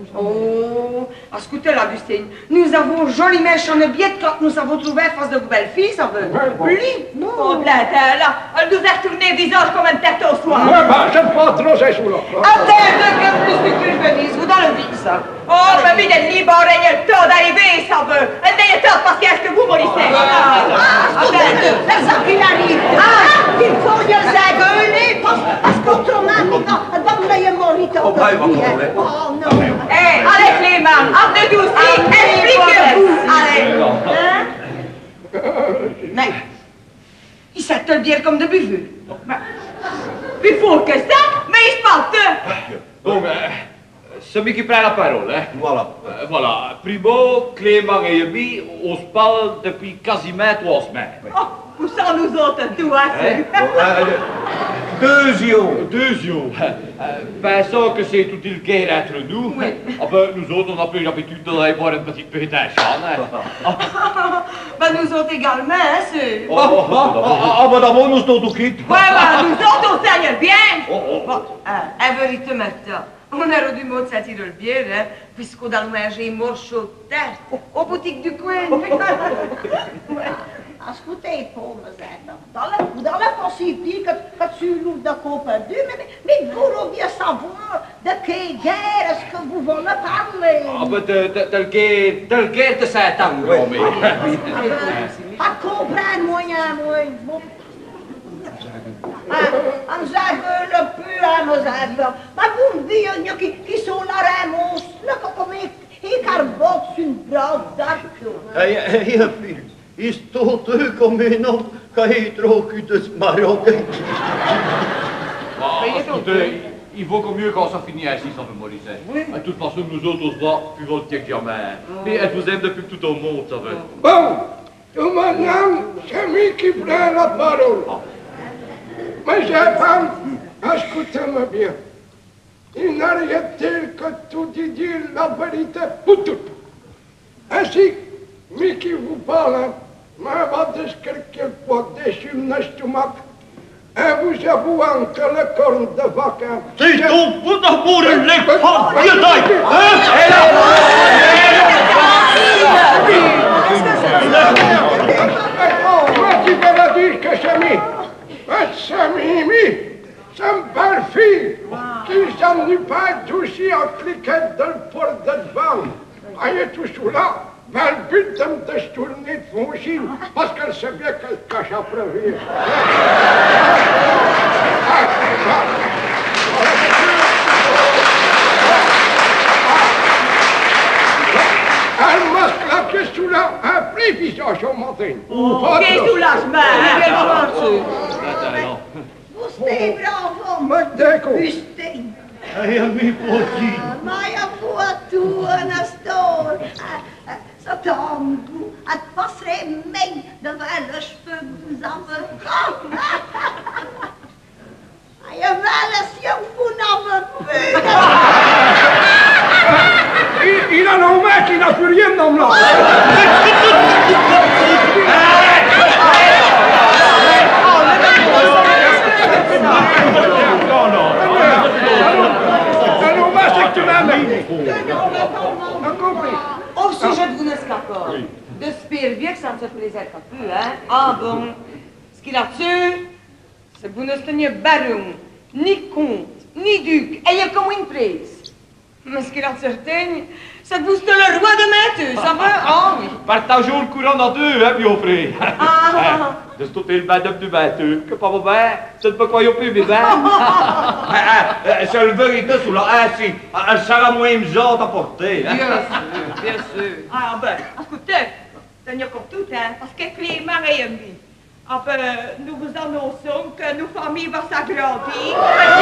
Oh, écoutez l'Augustine, nous avons joliment chanté bien quand nous avons trouvé face de vos belles filles, ça veut. Oui. Contre la terre, là, elle nous a retourné le visage comme une tête au soir. Ouais, ben, j'aime pas trop ces sous-là. Attends, que plus de que je venise, vous dans le vide, ça. Oh, mais oui, de libérer le temps d'arriver, ça veut. Elle n'a le temps parce qu'est-ce que vous, Maurice? Ah, écoutez, c'est ça qu'il arrive. Ah, il faut y s'agueuler, parce qu'autrement, elle va me laisser mourir. Oh, bah, il va mourir. Oh, non. Hé, allez, Clément, entre-nous aussi, expliquez-vous. Allez. Mais, il s'attelle bien comme de buveux. Plus fort que ça, mais il se parle. Donc, euh, celui qui prend la parole, hein. Voilà. Euh, voilà. Primo, Clément et Amy, on se parle depuis quasiment trois semaines. Oh, où sont nous autres, tout, hein? Hein? Bon, euh, Deuxième. Deuxième. Euh, pensons que c'est tout il guerre entre nous. Oui. Ah ben, nous autres, on a pris l'habitude d'aller boire une petite peu d'inchan. Hein. Ben, nous autres également, hein, c'est... Oh, oh, oh, Ah, ah, ah, bah d'abord, nous sommes tout quittes. Ouais, ben, nous autres, on saigne bien. oh, oh. Bon, hein, en vérité, maintenant, on a rendu mot de s'attirer le bien, hein, puisqu'on a mangé morceau de terre aux boutiques du coin. Écoutez, pauvres êtres, dans la, dans la possibilité que, que tu l'ouvres de coup perdu, mais, mais vous devriez savoir de quelle guerre est-ce que vous voulez parler. Ah ben, t'as le guerre, t'as le guerre de Satan, gros, mais... Pas comprendre moyen, moi. Bon. Ah, on s'appelle le peu à nos êtres. Mais vous me dites qui, qui sont la ramos, là, comme ils carbotent sur une brosse d'arc. Hej, hej, Phil. I står du kommunen kan jeg tråke ut smarrode. Ah, écoutez, il vaut que mieux quand ça finit ainsi, ça veut Maurice. Oui. De toute façon, nous autres, on se voit plus volontiers que jamais. Mais elle vous aime depuis que tout au monde, ça veut. Bon, tout maintenant, c'est moi qui prends la parole. Mais j'ai femme, écoutez-moi bien. Il n'arrive-t-il que tout y dire la vérité pour tout. Ainsi, moi qui vous parle, mais va dire quelquefois déçu mon estomac, et vous avouant que le corne de vacances... C'est ton fou d'amour et les femmes, vieux taille! Moi qui vais la dire que c'est mi, c'est mi, c'est une belle fille qui s'en est pas douci en cliquette dans le port de devant. Elle est tout sous là. Mais le but de me détourner de fond aussi, parce qu'elle sait bien qu'elle cache après vie. Elle masque la pièce sous là, un pli visage au matin. Quel soulagement, hein? Vous êtes bravo. Me déco. Vous êtes... Hej, mi poci. Maja fortuna står så tom att passer mig de väl spögsamma. Jag väl jag funna Il a non mec, il n'a plus rien dans là. Au sujet de vous escapades, de spire bien que ça ne se plaisait pas plus, hein? Ah bon, ce qu'il a tué, c'est que vous ne teniez baron, ni comte, ni duc, ayez comme une prise. Mais ce qu'il a certain, c'est que vous êtes le roi de Mainteux, ça va? Ah oui. Partageons le courant en deux, hein, mon frère. Ah. De ce côté, le madame du Mainteux, que pas mauvais, c'est pas quoi plus, mais ben. C'est le vérité sous la ainsi. Elle sera moins amusante à porter. Bien sûr, bien sûr. Ah ben, écoutez, tenez comme tout, hein, parce que Clément et Amy, enfin, nous vous annonçons que nos familles vont s'agrandir.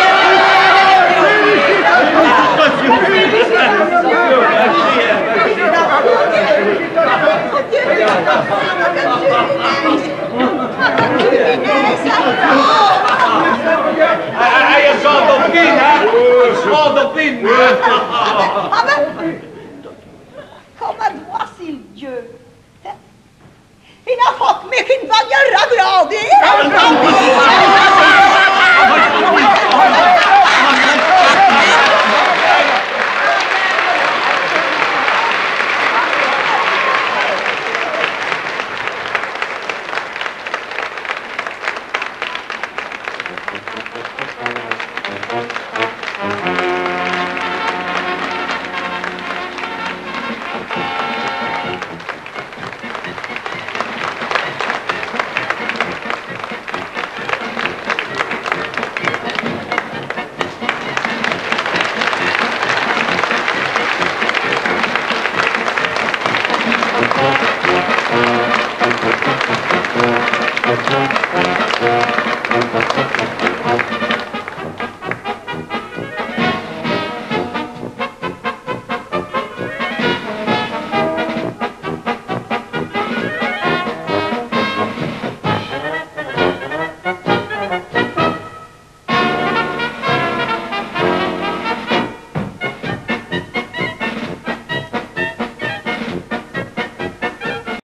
Elle sort d'opine, hein? Sort d'opine. Ah ben, comment voici Dieu? Il n'a pas que mais qu'il va y agrandir.